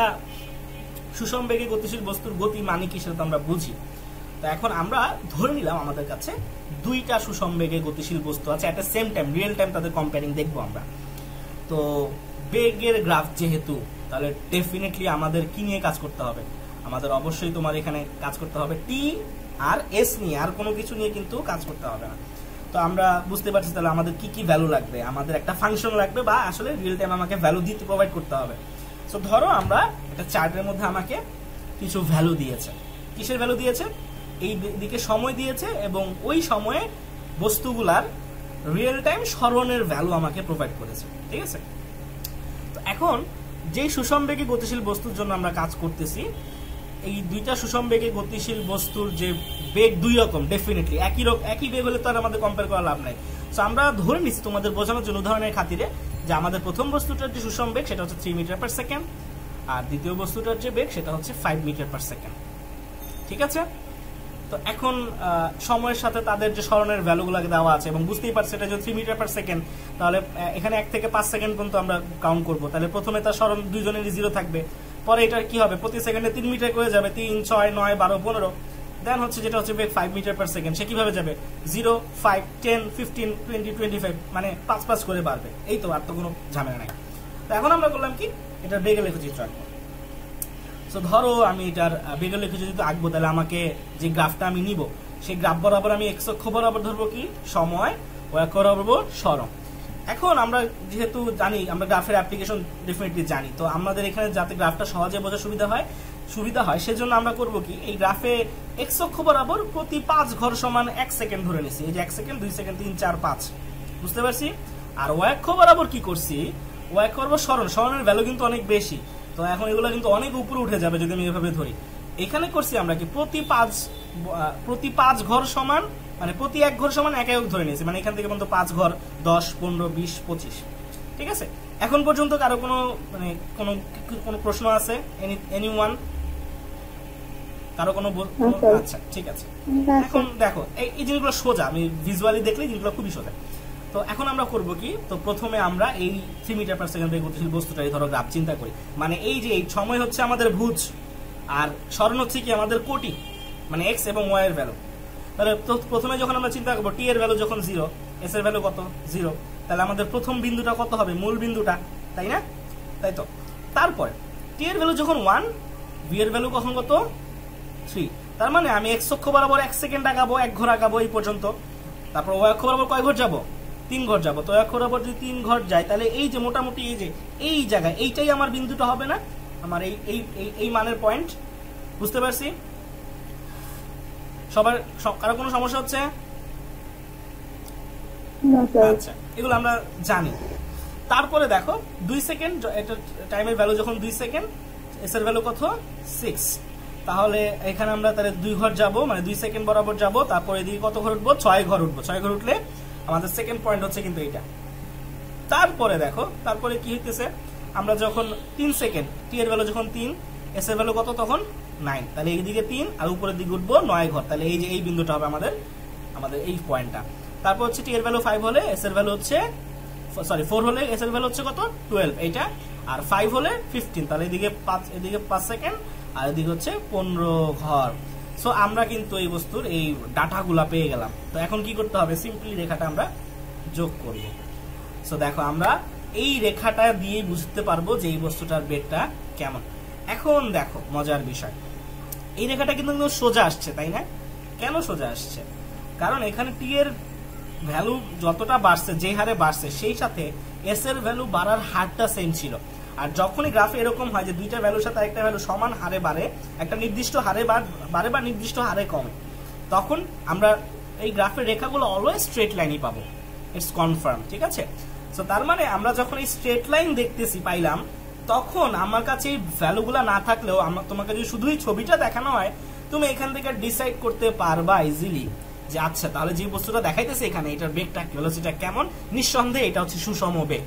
সুষম বেগে গতিশীল বস্তুর গতি মানে কি সেটা তো আমরা বুঝি। তো এখন আমরা ধরে নিলাম আমাদের কাছে দুইটা সুষম বেগে গতিশীল বস্তু আছে, একটা সেম টাইম রিয়েল টাইম তাদের কম্পেয়ারিং দেখবো আমরা। তো বেগের গ্রাফ যেহেতু, তাহলে ডেফিনেটলি আমাদের কি নিয়ে কাজ করতে হবে? আমাদের অবশ্যই তোমার এখানে কাজ করতে হবে টি আর এস নিয়ে, আর কোনো কিছু নিয়ে কিন্তু কাজ করতে হবে না। তো আমরা বুঝতে পারছি তাহলে আমাদের কি কি ভ্যালু লাগবে। আমাদের একটা ফাংশন লাগবে, বা আসলে রিয়েল টাইম আমাকে ভ্যালু দিতে প্রোভাইড করতে হবে। সো ধরো আমরা একটা চার্টের মধ্যে আমাকে কিছু ভ্যালু দিয়েছে। কিসের ভ্যালু দিয়েছে? এই দিকে সময় দিয়েছে, এবং ওই সময়ে বস্তুগুলার রিয়েল টাইম সরণের ভ্যালু আমাকে প্রোভাইড করেছে, ঠিক আছে? তো এখন যেই সুষম বেগে গতিশীল বস্তুর জন্য আমরা কাজ করতেছি, এই দুইটা সুষম বেগে গতিশীল বস্তুর যে বেগ দুই রকম, ডেফিনেটলি একই রকম একই বেগ হলে তো আর আমাদের কম্পেয়ার করার লাভ নাই। সো আমরা ধরে নিচ্ছি তোমাদের বোঝানোর জন্য উদাহরণের খাতিরে যে আমাদের প্রথম বস্তুটার যে সুষম বেগ সেটা হচ্ছে থ্রি মিটার পার সেকেন্ড, আর দ্বিতীয় বস্তুটার যে বেগ সেটা হচ্ছে ফাইভ মিটার পার সেকেন্ড, ঠিক আছে? তো এখন সময়ের সাথে তাদের যে সরণের ভ্যালুগুলোকে দেওয়া আছে, এবং বুঝতেই পারছি এটা যদি থ্রি মিটার পার সেকেন্ড, তাহলে এখানে এক থেকে পাঁচ সেকেন্ড পর্যন্ত আমরা কাউন্ট করবো। তাহলে প্রথমে তার সরণ দুইজনেরই জিরো থাকবে, পরে এটার কি হবে প্রতি সেকেন্ডে তিন মিটার করে যাবে, তিন ছয় নয় বারো পনেরো, দেন হচ্ছে যেটা হচ্ছে বেগ ফাইভ মিটার পার সেকেন্ড, সে কিভাবে যাবে zero five ten fifteen twenty twenty five, মানে পাঁচ পাঁচ করে বাড়বে। এই তো, আর তো কোনো ঝামেলা নাই। তো এখন আমরা করলাম কি, এটা বেগের লেখচিত্র আঁকবো। সো ধরো আমি এটার বেগের লেখচিত্র যদি আঁকবো, তাহলে আমাকে যে গ্রাফটা আমি নিব সেই গ্রাফ বরাবর আমি এক্স অক্ষ বরাবর ধরবো কি সময়, ওয়াই অক্ষ বরাবর সরণ। এখন আমরা যেহেতু জানি, আমরা গ্রাফের অ্যাপ্লিকেশন ডেফিনেটলি জানি, তো আমাদের এখানে যাতে গ্রাফটা সহজে বোঝা সুবিধা হয় সুবিধা হয় সেজন্য আমরা করব কি, এই গ্রাফে এক্স অক্ষ বরাবর প্রতি পাঁচ ঘর সমান এক সেকেন্ড ধরে নিছি। এই যে এক সেকেন্ড, দুই সেকেন্ড, তিন চার পাঁচ, বুঝতে পারছি? আর ওয়াই অক্ষ বরাবর কি করছি, ওয়াই অক্ষ বরাবর সরণ, সরণের ভ্যালু কিন্তু অনেক বেশি। তো এখন এগুলো কিন্তু অনেক উপরে উঠে যাবে যদি আমি এভাবে ধরি। এখানে করছি আমরা কি প্রতি পাঁচ প্রতি পাঁচ ঘর সমান, মানে প্রতি এক ঘর সমান এক একক ধরে নিয়েছি, মানে এখান থেকে পর্যন্ত পাঁচ ঘর, দশ, পনেরো, বিশ, পঁচিশ, ঠিক আছে? এখন পর্যন্ত কারো কোনো মানে কোনো কোনো প্রশ্ন আছে? Any any one? কারো কোনো? আচ্ছা, ঠিক আছে। এখন দেখো এই এই জিনিসগুলো সোজা, আমি ভিজুয়ালি দেখলে জিনিসগুলো খুবই সোজা। তো এখন আমরা করব কি, তো প্রথমে আমরা এই থ্রি মিটার পার সেকেন্ড গতিশীল বস্তুটাই ধরো গ্রাফ চিন্তা করি। মানে এই যে এই সময় হচ্ছে আমাদের ভুজ, আর সরণ হচ্ছে কি আমাদের কোটি, মানে এক্স এবং ওয়াই এর ভ্যালু। তাহলে প্রথমে যখন আমরা চিন্তা করবো টি এর ভ্যালু যখন জিরো, এস এর ভ্যালু কত জিরো, তাহলে আমাদের প্রথম বিন্দুটা কত হবে, মূল বিন্দুটা, তাই না? তাই তো। তারপরে টি এর ভ্যালু যখন ওয়ান, ভি এর ভ্যালু কখন কত থ্রি, তার মানে আমি এক্স অক্ষ বরাবর এক সেকেন্ড আগাবো, এক ঘর আগাবো এই পর্যন্ত। তারপর ওয়াই অক্ষ বরাবর কয় ঘর যাবো, তিন ঘর যাবো। তো ওয়াই অক্ষ বরাবর যদি তিন ঘর যায়, তাহলে এই যে মোটামুটি এই যে এই জায়গায় এইটাই আমার বিন্দুটা হবে না, আমার এই এই এই মানের পয়েন্ট। বুঝতে পারছি? সবার কারো কোনো সমস্যা হচ্ছে? আচ্ছা, এগুলো আমরা জানি। তারপরে দেখো দুই সেকেন্ড, এটা টাইমের ভ্যালু যখন দুই সেকেন্ড, এস এর ভ্যালু কত সিক্স। তাহলে এখানে আমরা তাহলে দুই ঘর যাব, মানে দুই সেকেন্ড বরাবর যাব, তারপর এদিকে কত ঘর উঠবো, ছয় ঘর উঠবো। ছয় ঘর উঠলে আমাদের সেকেন্ড পয়েন্ট হচ্ছে কিন্তু এটা। তারপরে দেখো তারপরে কি হইতেছে, আমরা যখন তিন সেকেন্ড, টি এর ভ্যালু যখন তিন, এস এর ভ্যালু কত তখন নাইন, তাহলে এইদিকে তিন আর উপরের দিকে উঠবো নয় ঘর, তাহলে এই যে এই বিন্দুটা হবে আমাদের আমাদের এই পয়েন্টটা। তারপর হচ্ছে টি এর ভ্যালু ফাইভ হলে এস এর ভ্যালু হচ্ছে সরি ফোর হলে এস এর ভ্যালু হচ্ছে কত টুয়েলভ এইটা, আর ফাইভ হলে ফিফটিন, তাহলে এদিকে পাঁচ, এদিকে পাঁচ সেকেন্ড আর এদিকে হচ্ছে পনেরো ঘর। সো আমরা কিন্তু এই বস্তুর এই ডাটাগুলা পেয়ে গেলাম। তো এখন কি করতে হবে, সিম্পলি রেখাটা আমরা যোগ করব। সো দেখো আমরা এই রেখাটা দিয়ে বুঝতে পারবো যে এই বস্তুটার বেগটা কেমন। এখন দেখো মজার বিষয়, এই রেখাটা কিন্তু সোজা আসছে, তাই না? কেন সোজা আসছে? কারণ এখানে টি এর ভ্যালু যতটা বাড়ছে, যে হারে বাড়ছে, সেই সাথে এস এর ভ্যালু বাড়ার হারটা সেম ছিল। আর যখনই গ্রাফে এরকম হয় যে দুইটা ভ্যালুর সাথে আরেকটা ভ্যালু সমান হারে বাড়ে, একটা নির্দিষ্ট হারে বাড়ে বা নির্দিষ্ট হারে কমে, তখন আমরা এই গ্রাফের রেখাগুলো অলওয়েজ স্ট্রেট লাইনই পাবো। ইটস কনফার্ম, ঠিক আছে? সো তার মানে আমরা যখন এই স্ট্রেট লাইন দেখতেছি পাইলাম, তখন আমার কাছে এই ভ্যালুগুলো না থাকলেও তোমাকে যদি শুধুই ছবিটা দেখানো হয়, তুমি এখান থেকে ডিসাইড করতে পারবা ইজিলি যে আচ্ছা তাহলে যে বস্তুটা দেখাইতেছে এখানে এটার বেগটা ভেলোসিটিটা কেমন, নিঃসন্দেহে এটা হচ্ছে সুষম বেগ।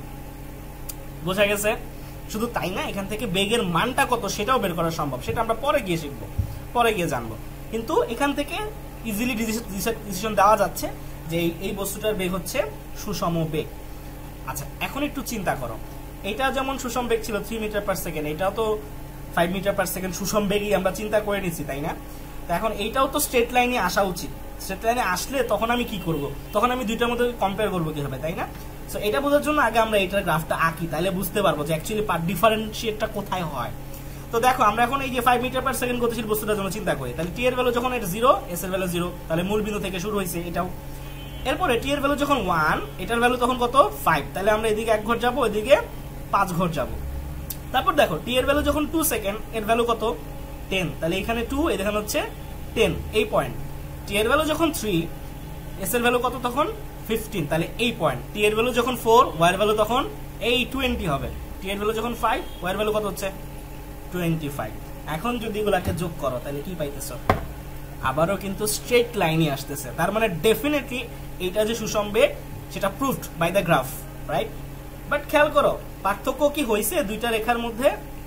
বোঝা গেছে? শুধু তাই না, এখান থেকে বেগের মানটা কত সেটাও বের করা সম্ভব, সেটা আমরা পরে গিয়ে শিখবো, পরে গিয়ে জানবো। কিন্তু এখান থেকে ইজিলি ডিসিশন দেওয়া যাচ্ছে যে এই বস্তুটার বেগ হচ্ছে সুষম বেগ। আচ্ছা এখন একটু চিন্তা করো, এটা যেমন সুষম বেগ ছিল থ্রি মিটার পার সেকেন্ড, এটাও তো ফাইভ মিটার পার সেকেন্ড সুষম বেগই আমরা চিন্তা করে নিচ্ছি, তাই না? তো এখন এইটাও তো স্ট্রেট লাইনে আসা উচিত। স্ট্রেট লাইনে আসলে তখন আমি কি করব, তখন আমি দুইটার মধ্যে কম্পেয়ার করবো কিভাবে, তাই না? সো এটা বোঝার জন্য আগে আমরা এটার গ্রাফটা আঁকি, তাহলে বুঝতে পারবো যে অ্যাকচুয়ালি পার ডিফারেন্সিয়েটটা কোথায় হয়। তো দেখো আমরা এখন এই যে ফাইভ মিটার পার সেকেন্ড গতিশীল বস্তুটার জন্য চিন্তা করি, তাহলে টি এর ভ্যালু যখন এটা জিরো, এস এর ভ্যালু জিরো, তাহলে মূল বিন্দু থেকে শুরু হয়েছে এটাও। এরপরে টি এর ভ্যালু যখন ওয়ান, এটার ভ্যালু তখন কত ফাইভ, তাহলে আমরা এদিকে এক ঘর যাবো, এদিকে পাঁচ ঘর যাবো। তারপর দেখো টি এর ভ্যালু যখন টু সেকেন্ড, এর ভ্যালু কত টেন, তাহলে এখানে টু, এখানে হচ্ছে টেন, এই পয়েন্ট। টি এর ভ্যালু যখন থ্রি, এস এর ভ্যালু কত তখন ফিফটিন, তাহলে এই পয়েন্ট। টি এর ভ্যালু যখন ফোর, ওয়াই এর ভ্যালু তখন এই টোয়েন্টি হবে। টি এর ভ্যালু যখন ফাইভ, ওয়াই এর ভ্যালু কত হচ্ছে টোয়েন্টি ফাইভ। এখন যদি এগুলাকে যোগ করো তাহলে কি পাইতেছো, আবারও কিন্তু স্ট্রেট লাইনই আসতেছে। তার মানে ডেফিনেটলি এটা যে সুষম বেগ সেটা proved by the graph, right? But খেয়াল করো পার্থক্য কি হয়েছে দুইটা রেখার মধ্যে?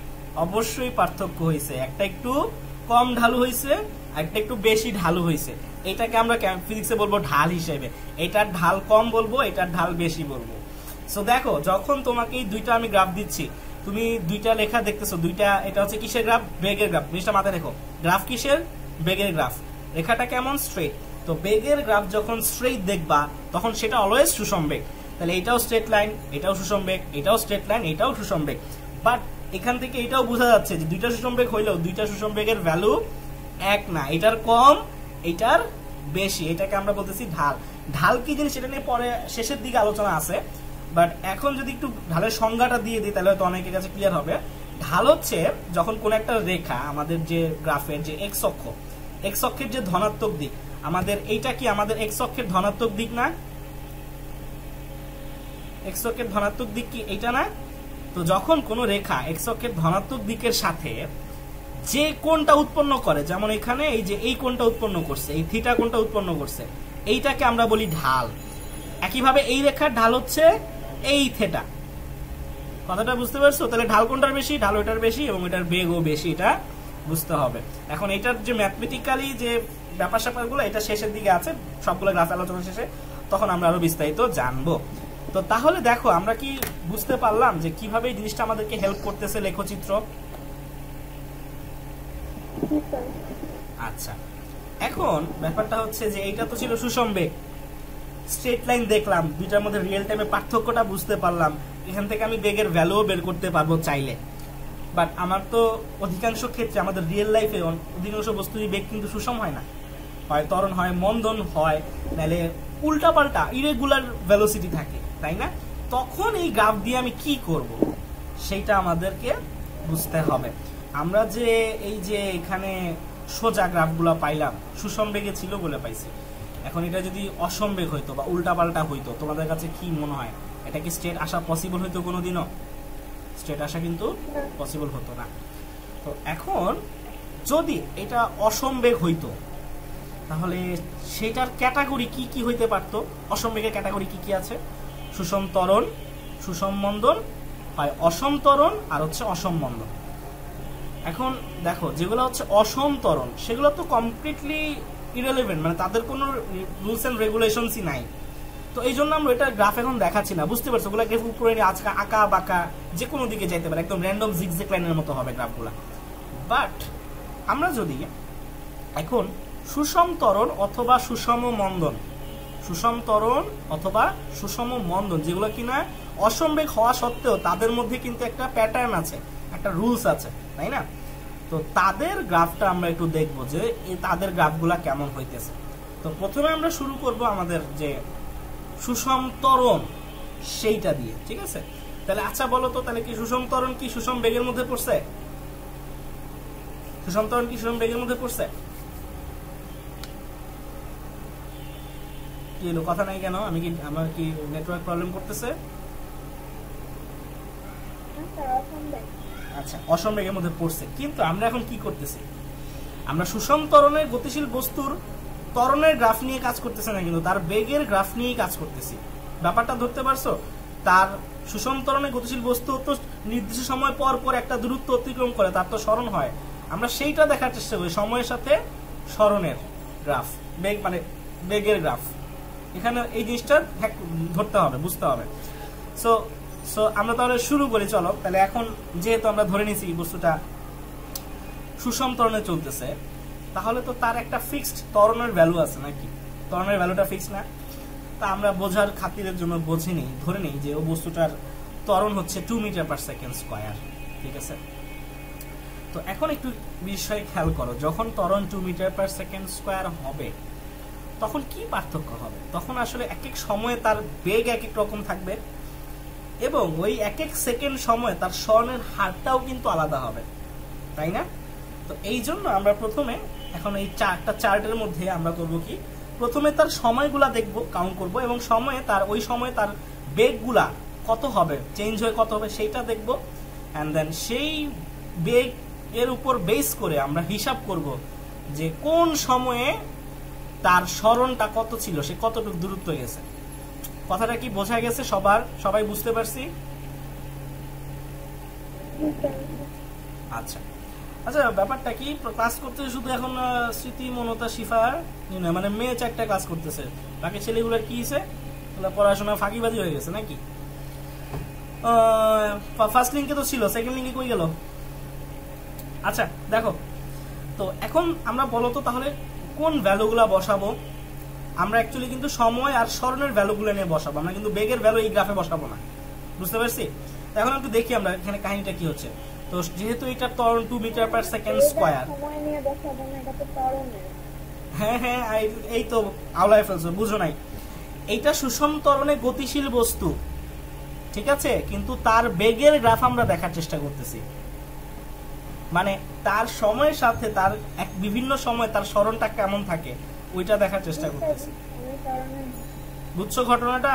অবশ্যই পার্থক্য হয়েছে, একটা একটু কম ঢালু হয়েছে, একটা একটু বেশি ঢালু হয়েছে। এটাকে আমরা ফিজিক্সে বলবো ঢাল হিসেবে, এটার ঢাল কম বলবো, এটার ঢাল বেশি বলবো। সো দেখো যখন তোমাকে এই দুইটা আমি গ্রাফ দিচ্ছি, তুমি দুইটা লেখা দেখতেছো, দুইটা এটা হচ্ছে কিসের গ্রাফ, বেগের গ্রাফ। জিনিসটা মাথায় রেখো, গ্রাফ কিসের, বেগের গ্রাফ। রেখাটা কেমন, স্ট্রেট। তো বেগের গ্রাফ যখন স্ট্রেট দেখবা তখন সেটা অলওয়েজ সুষম বেগ। তাহলে এটাও স্ট্রেট লাইন, এটাও সুষম বেগ, এটাও স্ট্রেট লাইন, এটাও সুষম বেগ। বাট এখান থেকে এটাও বোঝা যাচ্ছে যে দুইটা সুষম বেগ হইলেও দুইটা সুষম বেগের ভ্যালু এক না, এটার কম, এটার বেশি। এটাকে আমরা বলতেছি ঢাল। ঢাল কি জিনিস সেটা নিয়ে পরে শেষের দিকে আলোচনা আছে, বাট এখন যদি একটু ঢালের সংজ্ঞাটা দিয়ে দিই তাহলে হয়তো অনেকের কাছে ক্লিয়ার হবে। ঢাল হচ্ছে যখন কোন একটা রেখা আমাদের যে গ্রাফের যে এক্স অক্ষ, এক্স অক্ষের যে ধনাত্মক দিক, আমাদের এইটা কি আমাদের এক্স অক্ষের ধনাত্মক দিক না? এক্স অক্ষের ধনাত্মক দিক কি এইটা না? তো যখন কোন রেখা এক্স অক্ষের ধনাত্মক দিকের সাথে যে কোণটা উৎপন্ন করে, যেমন এখানে এই যে এই কোণটা উৎপন্ন করছে, এই থিটা কোণটা উৎপন্ন করছে, এইটাকে আমরা বলি ঢাল। একইভাবে এই রেখার ঢাল হচ্ছে এই থেটা। কথাটা বুঝতে পারছো? তাহলে ঢাল কোনটার বেশি, ঢাল ওইটার বেশি এবং এটার বেগও বেশি, এটা বুঝতে হবে। এখন এটার যে ম্যাথমেটিক্যালি যে ব্যাপার স্যাপারগুলো এটা শেষের দিকে আছে, সবগুলো গ্রাফ আলোচনা শেষে, তখন আমরা আরো বিস্তারিত জানবো। তো তাহলে দেখো আমরা কি বুঝতে পারলাম যে কিভাবে এই জিনিসটা আমাদেরকে হেল্প করতেছে লেখচিত্র। আচ্ছা এখন ব্যাপারটা হচ্ছে যে এইটা তো ছিল সুষম বেগ, স্ট্রেট লাইন দেখলাম, দুইটার মধ্যে রিয়েল টাইমে পার্থক্যটা বুঝতে পারলাম, এখান থেকে আমি বেগের ভ্যালুও বের করতে পারবো চাইলে। বাট আমার তো অধিকাংশ ক্ষেত্রে আমাদের রিয়েল লাইফে অধিকাংশ বস্তুরই বেগ কিন্তু সুষম হয় না, হয় ত্বরণ হয়, মন্দন হয়, নাহলে উল্টাপাল্টা ইরেগুলার ভেলোসিটি থাকে, তাই না? তখন এই গ্রাফ দিয়ে আমি কি করব সেইটা আমাদেরকে বুঝতে হবে। আমরা যে এই যে এখানে সোজা গ্রাফগুলো পাইলাম সুষম বেগে ছিল বলে পাইছি, এখন এটা যদি অসম্বেগ হইতো বা উল্টাপাল্টা হইতো তোমাদের কাছে কি মনে হয়, এটা কি স্ট্রেট আসা পসিবল হইতো কোনোদিনও? স্ট্রেট আসা কিন্তু পসিবল হতো না। তো এখন যদি এটা অসমবেগ হইতো তাহলে সেটার ক্যাটাগরি কি কি হইতে পারতো? অসমবেগের ক্যাটাগরি কি কি আছে? সুষম ত্বরণ, সুষম মন্দন, হয় অসম ত্বরণ আর হচ্ছে অসম মন্দন। এখন দেখো যেগুলো হচ্ছে অসম ত্বরণ সেগুলো তো কমপ্লিটলি ইরেলেভেন্ট, মানে তাদের কোনো রুলস এন্ড রেগুলেশনসই নাই। তো এই জন্য আমরা এটা গ্রাফ এখন দেখাচ্ছি না, বুঝতে পারছো? ওগুলো গ্রাফ উপরে আজকে আঁকা বাঁকা যে কোনো দিকে যাইতে পারে, একদম র্যান্ডম জিগজ্যাগ লাইনের মতো হবে গ্রাফগুলো। বাট আমরা যদি এখন সুষম ত্বরণ অথবা সুষম মন্দন, সুষম ত্বরণ অথবা সুষম মন্দন যেগুলো কিনা অসমবেগ হওয়া সত্ত্বেও তাদের মধ্যে কিন্তু একটা প্যাটার্ন আছে, একটা রুলস আছে, তাই না? তো তাদের গ্রাফটা আমরা একটু দেখবো যে তাদের গ্রাফগুলা কেমন হইতেছে। তো প্রথমে আমরা শুরু করব আমাদের যে সুষম ত্বরণ সেইটা দিয়ে, ঠিক আছে? তাহলে আচ্ছা বলো তো, তাহলে কি সুষম ত্বরণ কি সুষম বেগের মধ্যে পড়ছে? সুষম ত্বরণ কি সুষম বেগের মধ্যে পড়ছে? কি হলো, কথা নাই কেন? আমি কি আমার কি নেটওয়ার্ক প্রবলেম করতেছে? আচ্ছা, অসম বেগের মধ্যে পড়ছে, কিন্তু আমরা এখন কি করতেছি? আমরা সুষম ত্বরণের গতিশীল বস্তুর ত্বরণের গ্রাফ নিয়ে কাজ করতেছি না, কিন্তু তার বেগের গ্রাফ নিয়েই কাজ করতেছি। ব্যাপারটা ধরতে পারছো? তার সুষম ত্বরণে গতিশীল বস্তু তো নির্দিষ্ট সময় পর পর একটা দূরত্ব অতিক্রম করে, তার তো সরণ হয়। আমরা সেইটা দেখার চেষ্টা করি, সময়ের সাথে সরণের গ্রাফ, বেগ মানে বেগের গ্রাফ। এখানে এই জিনিসটা ধরতে হবে, বুঝতে হবে। সো সো আমরা তাহলে শুরু করি, চলো। তাহলে এখন যেহেতু আমরা ধরে নিছি বস্তুটা সুষম ত্বরণে চলতেছে, তাহলে তো তার একটা ফিক্সড ত্বরণের ভ্যালু আছে নাকি? ত্বরণের ভ্যালুটা ফিক্সড না? তা আমরা বোঝার খাতিরের জন্য বুঝে নিই, ধরে নিই যে ও বস্তুটার ত্বরণ হচ্ছে two metre per second square, ঠিক আছে? তো এখন একটু বিষয় খেয়াল করো, যখন ত্বরণ two metre per second square হবে তখন কি পার্থক্য হবে? তখন আসলে এক এক সময়ে তার বেগ এক এক রকম থাকবে এবং ওই এক এক সেকেন্ড সময় তার সরণের হারটাও কিন্তু আলাদা হবে, তাই না? তো এই জন্য আমরা প্রথমে এখন এই চারটা চার্টের মধ্যে আমরা করব কি, প্রথমে তার সময়গুলা দেখব, কাউন্ট করব, এবং সময়ে তার ওই সময়ে তার বেগগুলা কত হবে, চেঞ্জ হয়ে কত হবে সেইটা দেখব। অ্যান্ড দেন সেই বেগ এর উপর বেস করে আমরা হিসাব করব যে কোন সময়ে তার সরণটা কত ছিল, সে কতটুকু দূরত্ব গেছে। কথাটা কি বোঝা গেছে সবার? সবাই বুঝতে পারছি? আচ্ছা আচ্ছা, ব্যাপারটা কি, ক্লাস করতেছে শুধু এখন স্মৃতি, মনতা, শিফা, মানে মেয়ে চারটা ক্লাস করতেছে, বাকি ছেলেগুলোর কি হয়েছে? পড়াশোনা ফাঁকিবাজি হয়ে গেছে নাকি? ফার্স্ট লিঙ্কে তো ছিল, সেকেন্ড লিঙ্কে কই গেল? আচ্ছা দেখো, তো এখন আমরা বলো তো তাহলে কোন ভ্যালুগুলা বসাবো? আমরা অ্যাকচুয়ালি কিন্তু সময় আর সরণের ভ্যালুগুলো নিয়ে বসাবো, আমরা কিন্তু বেগের ভ্যালু এই গ্রাফে বসাবো না, বুঝতে পারছি? এখন একটু দেখি আমরা এখানে কাহিনীটা কি হচ্ছে। তো যেহেতু এটা ত্বরণ two metre per second square, হ্যাঁ হ্যাঁ এই তো আওলায় ফেলছো, বুঝো নাই? এইটা সুষম ত্বরণে গতিশীল বস্তু, ঠিক আছে, কিন্তু তার বেগের গ্রাফ আমরা দেখার চেষ্টা করতেছি, মানে তার সময়ের সাথে তার এক বিভিন্ন সময় তার সরণটা কেমন থাকে ওইটা দেখার চেষ্টা করতেছি। বুঝছো ঘটনাটা?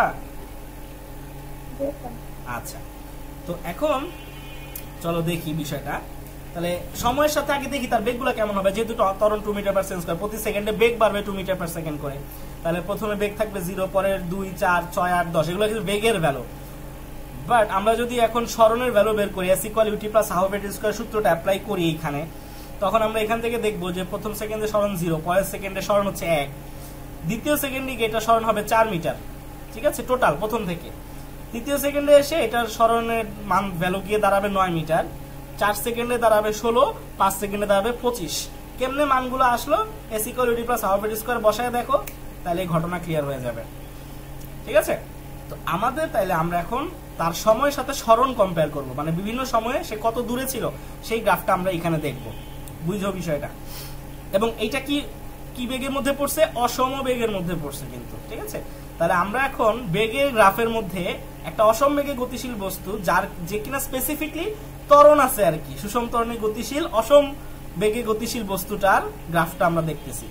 আচ্ছা, তো এখন চলো দেখি বিষয়টা। তাহলে সময়ের সাথে আগে দেখি তার বেগগুলো কেমন হবে। যেহেতু ত্বরণ two metre per second square, প্রতি সেকেন্ডে বেগ বাড়বে টু মিটার পার সেকেন্ড করে, তাহলে প্রথমে বেগ থাকবে জিরো, পরের দুই, চার, ছয়, আট, দশ, এগুলো কিন্তু বেগের ভ্যালু। বাট আমরা যদি এখন সরণের ভ্যালু বের করি, S equal UT plus half AT square সূত্রটা অ্যাপ্লাই করি এইখানে, তখন আমরা এখান থেকে দেখবো যে প্রথম সেকেন্ডে সরণ জিরো, পরের সেকেন্ডে সরণ হচ্ছে এক, দ্বিতীয় সেকেন্ডে এটা সরণ হবে চার মিটার, ঠিক আছে, টোটাল প্রথম থেকে। তৃতীয় সেকেন্ডে এসে এটার সরণের মান ভ্যালু গিয়ে দাঁড়াবে নয় মিটার, চার সেকেন্ডে দাঁড়াবে ষোলো, পাঁচ সেকেন্ডে দাঁড়াবে পঁচিশ। কেমনে মানগুলো আসলো? S equal UT plus half AT square বসায় দেখো, তাহলে এই ঘটনা ক্লিয়ার হয়ে যাবে, ঠিক আছে? তো আমাদের তাইলে আমরা এখন তার সময়ের সাথে সরণ কম্পেয়ার করব, মানে বিভিন্ন সময়ে সে কত দূরে ছিল সেই গ্রাফটা আমরা এখানে দেখব, বুঝো বিষয়টা। এবং এইটা কি কি বেগের মধ্যে পড়ছে? অসম বেগের মধ্যে পড়ছে কিন্তু, ঠিক আছে? তাহলে আমরা এখন বেগের গ্রাফের মধ্যে একটা অসম বেগে গতিশীল বস্তু, যার যে কিনা স্পেসিফিকলি ত্বরণ আছে আর কি, সুষম ত্বরণে গতিশীল অসম বেগে গতিশীল বস্তুটার গ্রাফটা আমরা দেখতেছি।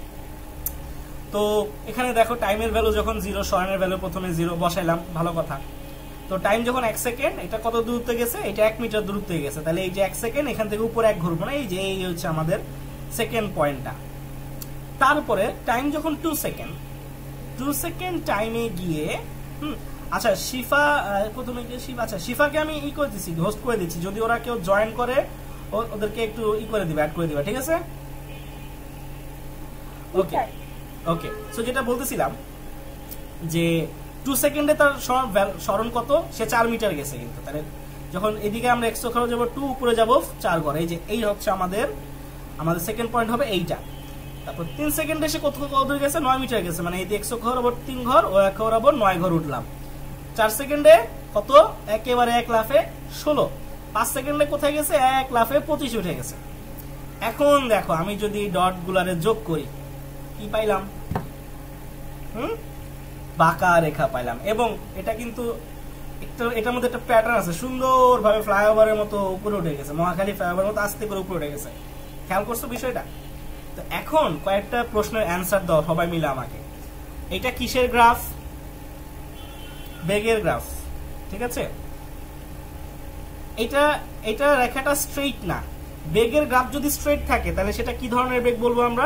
তো এখানে দেখো টাইমের ভ্যালু যখন জিরো, সরণের ভ্যালু প্রথমে জিরো বসাইলাম, ভালো কথা। তো টাইম যখন এক সেকেন্ড, এটা কত দূরত্বে গেছে, এটা এক মিটার দূরত্বে গেছে, তাহলে এই যে এক সেকেন্ড এখান থেকে উপরে এক ঘুরবো না, এই যে এই হচ্ছে আমাদের সেকেন্ড পয়েন্টটা। তারপরে টাইম যখন টু সেকেন্ড, টু সেকেন্ড টাইমে গিয়ে হুম আচ্ছা শিফা প্রথমে গিয়ে শিফা আচ্ছা শিফাকে আমি ই করে দিচ্ছি, হোস্ট করে দিচ্ছি, যদি ওরা কেউ জয়েন করে ওদেরকে একটু ই করে দিবে, অ্যাড করে দিবা, ঠিক আছে? ওকে ওকে সো যেটা বলতেছিলাম যে টু সেকেন্ডে তার স্মরণ কত, সে চার মিটার গেছে, কিন্তু তাহলে যখন এদিকে আমরা এক্স অক্ষরে যাবো টু, উপরে যাবো চার ঘর, এই যে এই হচ্ছে আমাদের আমাদের সেকেন্ড পয়েন্ট হবে এইটা। তারপর তিন সেকেন্ডে সে কত কত দূর গেছে, নয় মিটার গেছে, মানে এই যে এক্স অক্ষর আবার তিন ঘর, ও এক ঘর আবার নয় ঘর উঠলাম। চার সেকেন্ডে কত, একেবারে এক লাফে ষোলো। পাঁচ সেকেন্ডে কোথায় গেছে, এক লাফে পঁচিশ উঠে গেছে। এখন দেখো আমি যদি ডট গুলারে যোগ করি কি পাইলাম, হুম বাঁকা রেখা পাইলাম। এবং এটা কিন্তু একটা এটার মধ্যে একটা প্যাটার্ন আছে, সুন্দরভাবে ফ্লাইওভারের মতো উপরে উঠে গেছে, মহাখালী ফ্লাইওভারের মতো আস্তে করে উপরে উঠে গেছে। খেয়াল করছো বিষয়টা? তো এখন কয়েকটা প্রশ্নের অ্যান্সার দাও সবাই মিলে আমাকে। এটা কিসের গ্রাফ? বেগের গ্রাফ, ঠিক আছে? এটা এটা রেখাটা স্ট্রেইট না। বেগের গ্রাফ যদি স্ট্রেইট থাকে তাহলে সেটা কি ধরনের বেগ বলবো আমরা?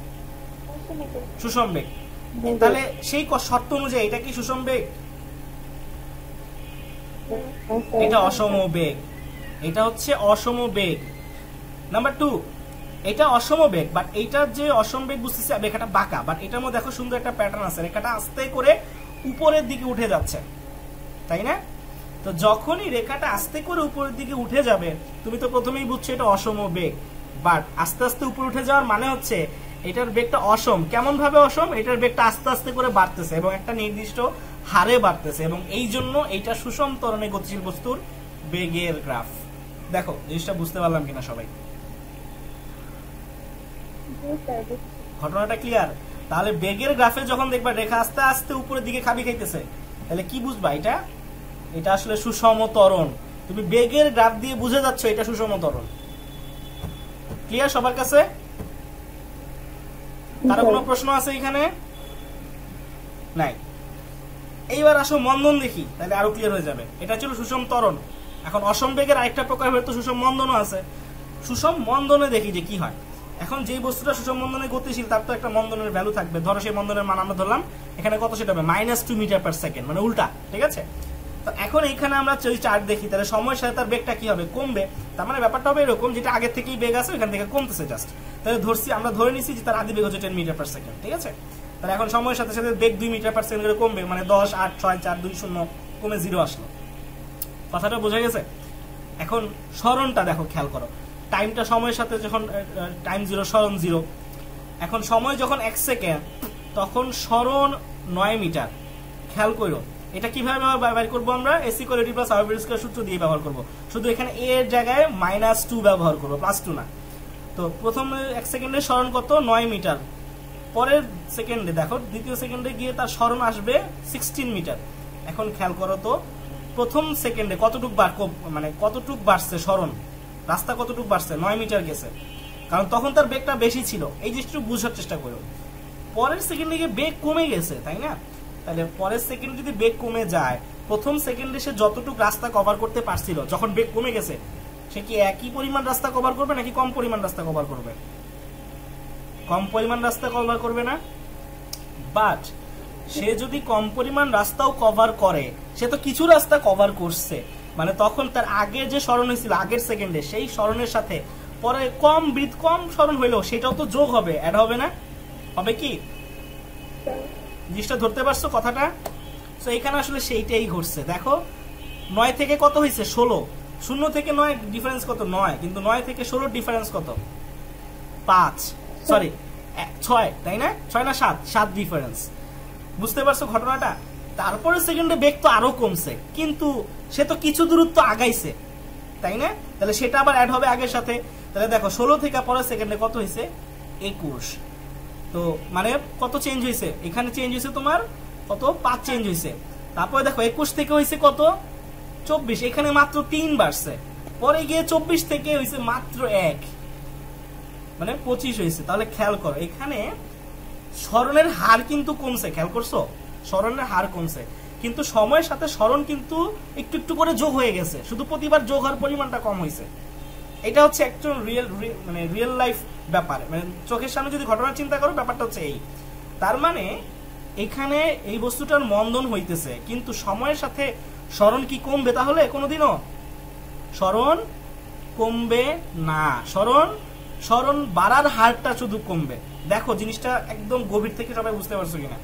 সুষম বেগ। তাহলে সেই শর্ত অনুযায়ী এটা কি সুষম বেগ? এটা অসম বেগ, এটা হচ্ছে অসম বেগ। নাম্বার টু, এটা অসম বেগ, বাট এইটার যে অসম বেগ বুঝতেছি রেখাটা বাঁকা, বাট এটার মধ্যে দেখো সুন্দর একটা প্যাটার্ন আছে, রেখাটা আস্তে করে উপরের দিকে উঠে যাচ্ছে, তাই না? তো যখনই রেখাটা আস্তে করে উপরের দিকে উঠে যাবে, তুমি তো প্রথমেই বুঝছো এটা অসম বেগ, বাট আস্তে আস্তে উপরে উঠে যাওয়ার মানে হচ্ছে এটার বেগটা অসম। কেমন ভাবে অসম? এটার বেগটা আস্তে আস্তে করে বাড়তেছে এবং একটা নির্দিষ্ট হারে বাড়তেছে, এবং এই জন্য এইটা সুষম ত্বরণে গতিশীল বস্তুর বেগের গ্রাফ। দেখো জিনিসটা বুঝতে পারলাম কিনা সবাই? ঘটনাটা ক্লিয়ার? তাহলে বেগের গ্রাফে যখন দেখবা রেখা আস্তে আস্তে উপরের দিকে খাবি খাইতেছে, তাহলে কি বুঝবা? এটা এটা আসলে সুষম ত্বরণ। তুমি বেগের গ্রাফ দিয়ে বুঝে যাচ্ছ এটা সুষম ত্বরণ। ক্লিয়ার সবার কাছে? কারো কোনো প্রশ্ন আছে এখানে? নাই। এইবার আসো মন্দন দেখি, তাহলে আরো ক্লিয়ার হয়ে যাবে। এটা ছিল সুষম ত্বরণ। এখন অসম বেগের আরেকটা প্রকার হয়তো সুষম মন্দনও আছে। সুষম মন্দনে দেখি যে কি হয়। এখন যেই বস্তুটা সুষম মন্দনে গতিশীল তার তো একটা মন্দনের ভ্যালু থাকবে। ধরো সেই মন্দনের মান আমরা ধরলাম এখানে কত, সেটা হবে minus two metre per second, মানে উল্টা, ঠিক আছে? তো এখন এইখানে আমরা যদি চার্ট দেখি তাহলে সময়ের সাথে তার বেগটা কি হবে, কমবে। তার মানে ব্যাপারটা হবে এরকম, যেটা আগে থেকেই বেগ আছে ওইখান থেকে কমতেছে জাস্ট। তাহলে ধরছি আমরা ধরে নিছি যে তার আদি বেগ হচ্ছে টেন মিটার পার সেকেন্ড, ঠিক আছে? তাহলে এখন সময়ের সাথে সাথে বেগ দুই মিটার পার সেকেন্ড করে কমবে, মানে দশ, আট, ছয়, চার, দুই, শূন্য কমে জিরো আসলো। কথাটা বোঝা গেছে? এখন স্মরণটা দেখো, খেয়াল করো। টাইমটা সময়ের সাথে যখন টাইম জিরো, স্মরণ জিরো। এখন সময় যখন এক সেকেন্ড, তখন স্মরণ নয় মিটার। খেয়াল করো এটা কিভাবে ব্যবহার করবো আমরা? এসি কোয়ালিটি প্লাস আরবির স্কয়ার সূত্র দিয়ে ব্যবহার করবো। শুধু এখানে এ এর জায়গায় মাইনাস টু ব্যবহার করবো, প্লাস টু না। তো প্রথম এক সেকেন্ডে স্মরণ কত, নয় মিটার। পরের সেকেন্ডে দেখো, দ্বিতীয় সেকেন্ডে গিয়ে তার স্মরণ আসবে সিক্সটিন মিটার। এখন খেয়াল করো তো প্রথম সেকেন্ডে কতটুক বার মানে কতটুক বাড়ছে স্মরণ, রাস্তা কতটুক বাড়ছে, নয় মিটার গেছে, কারণ তখন তার বেগটা বেশি ছিল। এই জিনিসটা বুঝার চেষ্টা করো। পরের সেকেন্ডে গিয়ে বেগ কমে গেছে, তাই না? তাহলে পরের সেকেন্ড যদি বেগ কমে যায়, প্রথম সেকেন্ডে সে যতটুকু রাস্তা কভার করতে পারছিল, যখন বেগ কমে গেছে সে কি একই পরিমাণ রাস্তা কভার করবে নাকি কম পরিমাণ রাস্তা কভার করবে? কম পরিমাণ রাস্তা কভার করবে না? বাট সে যদি কম পরিমাণ রাস্তাও কভার করে, সে তো কিছু রাস্তা কভার করছে, মানে তখন তার আগে যে স্মরণ হয়েছিল আগের সেকেন্ডে, সেই স্মরণের সাথে পরে কম বৃত্ত কম স্মরণ হইলেও সেটাও তো যোগ হবে, অ্যাড হবে না? হবে কি? জিনিসটা ধরতে পারছো কথাটা? তো এখানে আসলে সেইটাই ঘটছে। দেখো নয় থেকে কত হয়েছে, ষোলো। শূন্য থেকে নয় ডিফারেন্স কত, নয়। কিন্তু নয় থেকে ষোলোর ডিফারেন্স কত, পাঁচ, সরি ছয়, তাই না? ছয় না সাত, সাত ডিফারেন্স। বুঝতে পারছো ঘটনাটা? তারপরে সেকেন্ডে বেগ তো আরো কমছে, কিন্তু সে তো কিছু দূরত্ব আগাইছে, তাই না? তাহলে সেটা আবার অ্যাড হবে আগের সাথে। তাহলে দেখো ষোলো থেকে পরের সেকেন্ডে কত হয়েছে, একুশ। তো মানে কত চেঞ্জ হয়েছে এখানে? চেঞ্জ হয়েছে তোমার কত, পাঁচ চেঞ্জ হয়েছে। তারপরে দেখো একুশ থেকে হয়েছে কত, চব্বিশ। এখানে মাত্র তিন বাড়ছে। পরে গিয়ে চব্বিশ থেকে হয়েছে মাত্র এক, মানে পঁচিশ হয়েছে। তাহলে খেয়াল করো এখানে স্মরণের হার কিন্তু কমছে। খেয়াল করছো? স্মরণের হার কমছে, কিন্তু সময়ের সাথে স্মরণ কিন্তু একটু একটু করে যোগ হয়ে গেছে, শুধু প্রতিবার যোগ হওয়ার পরিমাণটা কম হয়েছে। এটা হচ্ছে একজন রিয়েল মানে রিয়েল লাইফ ব্যাপার, মানে চোখের সামনে যদি ঘটনা চিন্তা করো ব্যাপারটা হচ্ছে এই। তার মানে এখানে এই বস্তুটার মন্দন হইতেছে, কিন্তু সময়ের সাথে স্মরণ কি কমবে? তাহলে কোনোদিনও স্মরণ কমবে না, স্মরণ স্মরণ বাড়ার হারটা শুধু কমবে। দেখো জিনিসটা একদম গভীর থেকে সবাই বুঝতে পারছো কিনা?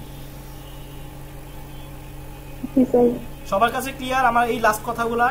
জি স্যার। সবার কাছে ক্লিয়ার আমার এই লাস্ট কথাগুলা?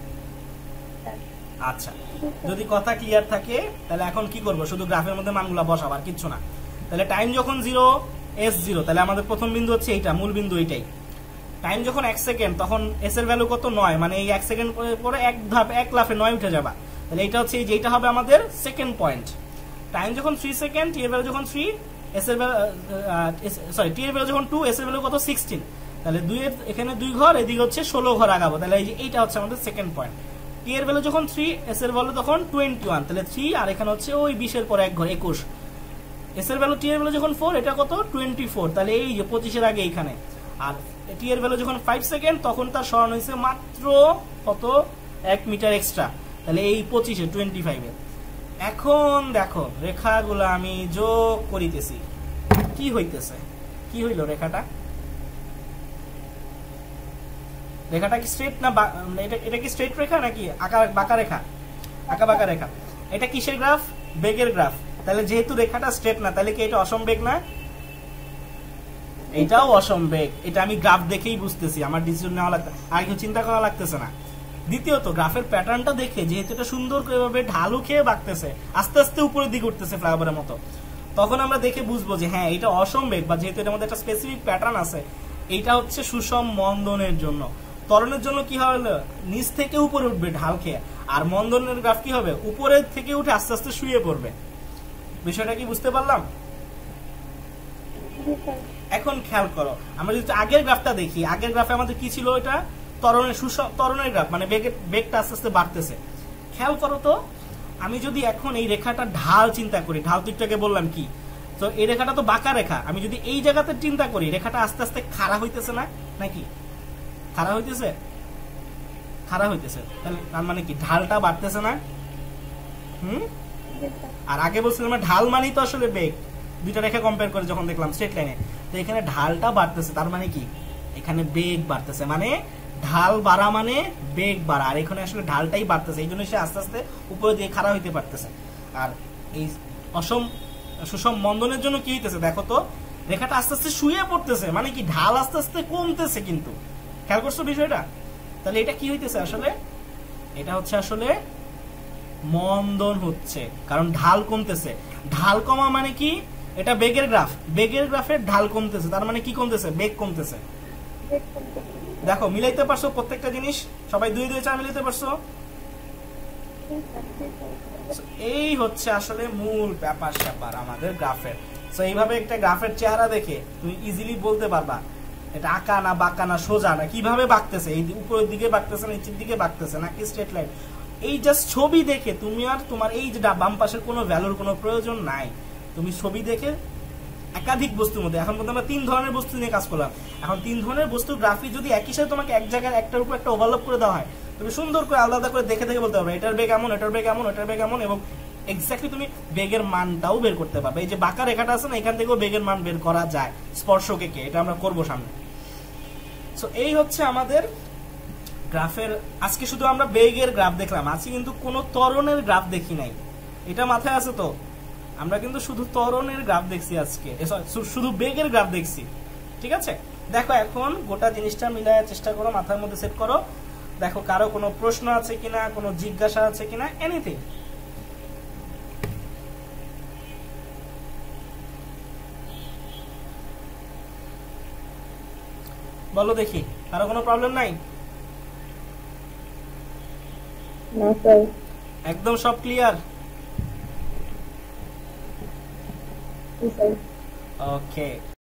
আচ্ছা, যদি কথা ক্লিয়ার থাকে তাহলে এখন কি করব, শুধু গ্রাফের মধ্যে মানগুলা বসাবো আর কিচ্ছু না। তাহলে টাইম যখন জিরো এস জিরো, তাহলে আমাদের প্রথম বিন্দু হচ্ছে এইটা, মূল বিন্দু এইটাই। টাইম যখন এক সেকেন্ড তখন এস এর ভ্যালু কত? নয়, মানে এই এক সেকেন্ড পরে এক ধাপ এক লাফে নয় উঠে যাবা, তাহলে এটা হচ্ছে এই যেটা হবে আমাদের সেকেন্ড পয়েন্ট। টাইম যখন থ্রি সেকেন্ড, টি এর ভ্যালু যখন থ্রি, এস এর ভ্যালু সরি টি এর ভ্যালু যখন টু, এস এর ভ্যালু কত? সিক্সটিন, তাহলে দুই এর এখানে দুই ঘর, এদিকে হচ্ছে ষোলো ঘর আগাবো, তাহলে এই যে এইটা হচ্ছে আমাদের সেকেন্ড পয়েন্ট। টি এর ভ্যালু যখন থ্রি, এস এর ভ্যালু তখন টোয়েন্টি ওয়ান, তাহলে থ্রি আর এখানে হচ্ছে ওই বিশের পরে এক ঘর একুশ। এস এর ভ্যালু টি এর ভ্যালু যখন ফোর, এটা কত? টোয়েন্টি ফোর, তাহলে এই যে পঁচিশের আগে এইখানে। আর টি এর ভ্যালু যখন ফাইভ সেকেন্ড, তখন তার স্মরণ হয়েছে মাত্র কত? এক মিটার এক্সট্রা, তাহলে এই পঁচিশে টোয়েন্টি ফাইভে। এখন দেখো রেখাগুলো আমি যোগ করিতেছি, কি হইতেছে? কি হইল রেখাটা? রেখাটা কি স্ট্রেট না এটা এটা কি স্ট্রেট রেখা নাকি আঁকা বাঁকা রেখা? আঁকা বাঁকা রেখা। এটা কিসের গ্রাফ? বেগের গ্রাফ। তাহলে যেহেতু রেখাটা স্ট্রেট না, তাহলে কি এটা অসমবেগ না? এটাও অসমবেগ। এটা আমি গ্রাফ দেখেই বুঝতেছি, আমার ডিসিশন নেওয়া লাগবে, আর কিছু চিন্তা করা লাগতেছে না। দ্বিতীয়ত গ্রাফের প্যাটার্নটা দেখে, যেহেতু এটা সুন্দর করে ভাবে ঢালু খেয়ে বাঁকতেছে, আস্তে আস্তে উপরের দিকে উঠতেছে ফ্লাইওভারের মতো, তখন আমরা দেখে বুঝবো যে হ্যাঁ এটা অসমবেগ, বা যেহেতু এটার মধ্যে একটা স্পেসিফিক প্যাটার্ন আছে, এইটা হচ্ছে সুষম মন্দনের জন্য। ত্বরণের জন্য কি হবে? নিচ থেকে উপরে উঠবে ঢাল খেয়ে, আর মন্দনের গ্রাফ কি হবে? উপরের থেকে উঠে আস্তে আস্তে শুয়ে পড়বে। বিষয়টা কি বুঝতে পারলাম? এখন খেয়াল করো, আমরা যদি আগের গ্রাফটা দেখি, আগের গ্রাফে আমাদের কি ছিল? এটা ত্বরণের সুষম ত্বরণের গ্রাফ, মানে বেগের বেগটা আস্তে আস্তে বাড়তেছে। খেয়াল করো তো, আমি যদি এখন এই রেখাটা ঢাল চিন্তা করি, ঢাল তো একটু আগে বললাম কি, তো এই রেখাটা তো বাঁকা রেখা, আমি যদি এই জায়গাতে চিন্তা করি, রেখাটা আস্তে আস্তে খাড়া হইতেছে না নাকি? খাড়া হইতেছে, খাড়া হইতেছে, তাহলে তার মানে কি ঢালটা বাড়তেছে না? হুম। আর আগে বলছিলাম ঢাল মানেই তো আসলে বেগ, দুইটা রেখা কম্পেয়ার করে যখন দেখলাম স্ট্রেট লাইনে, তো এখানে ঢালটা বাড়তেছে, তার মানে কি এখানে বেগ বাড়তেছে, মানে ঢাল বাড়া মানে বেগ বাড়া, আর এখানে আসলে ঢালটাই বাড়তেছে, এই জন্য সে আস্তে আস্তে উপরে দিয়ে খাড়া হইতে পারতেছে। আর এই অসম সুষম মন্দনের জন্য কি হইতেছে দেখো তো, রেখাটা আস্তে আস্তে শুয়ে পড়তেছে, মানে কি ঢাল আস্তে আস্তে কমতেছে। কিন্তু খেয়াল করছো বিষয়টা? তাহলে এটা কি হইতেছে আসলে? এটা হচ্ছে আসলে মন্দন হচ্ছে, কারণ ঢাল কমতেছে। ঢাল কমা মানে কি? এটা বেগের গ্রাফ, বেগের গ্রাফের ঢাল কমতেছে, তার মানে কি কমতেছে? বেগ কমতেছে। দেখো মিলাইতে পারছো প্রত্যেকটা জিনিস? সবাই দুই দুই চার মিলাইতে পারছো? এই হচ্ছে আসলে মূল ব্যাপার স্যাপার আমাদের গ্রাফের। সো এইভাবে একটা গ্রাফের চেহারা দেখে তুমি ইজিলি বলতে পারবা এটা আঁকা না বাঁকা না সোজা না, কিভাবে বাঁকতেছে, এই উপরের দিকে বাঁকতেছে, নিচের দিকে বাঁকতেছে নাকি স্ট্রেট লাইন। এই জাস্ট ছবি দেখে তুমি আর তোমার এই যে বাম পাশের কোনো ভ্যালুর কোনো প্রয়োজন নাই। তুমি ছবি দেখে একাধিক বস্তুর মধ্যে, এখন পর্যন্ত আমরা তিন ধরনের বস্তু নিয়ে কাজ করলাম, এখন তিন ধরনের বস্তুর গ্রাফি যদি একই সাথে তোমাকে এক জায়গায় একটার উপর একটা ওভারল্যাপ করে দেওয়া হয়, তুমি সুন্দর করে আলাদা করে দেখে দেখে বলতে পারবে এটার বেগ এমন, এটার বেগ এমন, এটার বেগ এমন, এবং এক্স্যাক্টলি তুমি বেগের মানটাও বের করতে পারবে। এই যে বাঁকা রেখাটা আছে না, এখান থেকেও বেগের মান বের করা যায়, স্পর্শকে কে, এটা আমরা করবো সামনে। সো এই হচ্ছে আমাদের গ্রাফের। আজকে শুধু আমরা বেগের গ্রাফ দেখলাম, আজকে কিন্তু কোনো ত্বরণের গ্রাফ দেখি নাই, এটা মাথায় আছে তো? আমরা কিন্তু শুধু ত্বরণের গ্রাফ দেখছি আজকে, শুধু বেগের গ্রাফ দেখছি, ঠিক আছে? দেখো এখন গোটা জিনিসটা মিলায় চেষ্টা করো, মাথার মধ্যে সেট করো, দেখো কারো কোনো প্রশ্ন আছে কিনা, কোনো জিজ্ঞাসা আছে কিনা, এনিথিং। বলো দেখি, কারো কোনো প্রবলেম নাই? না স্যার। একদম সব ক্লিয়ার? জি স্যার। ওকে।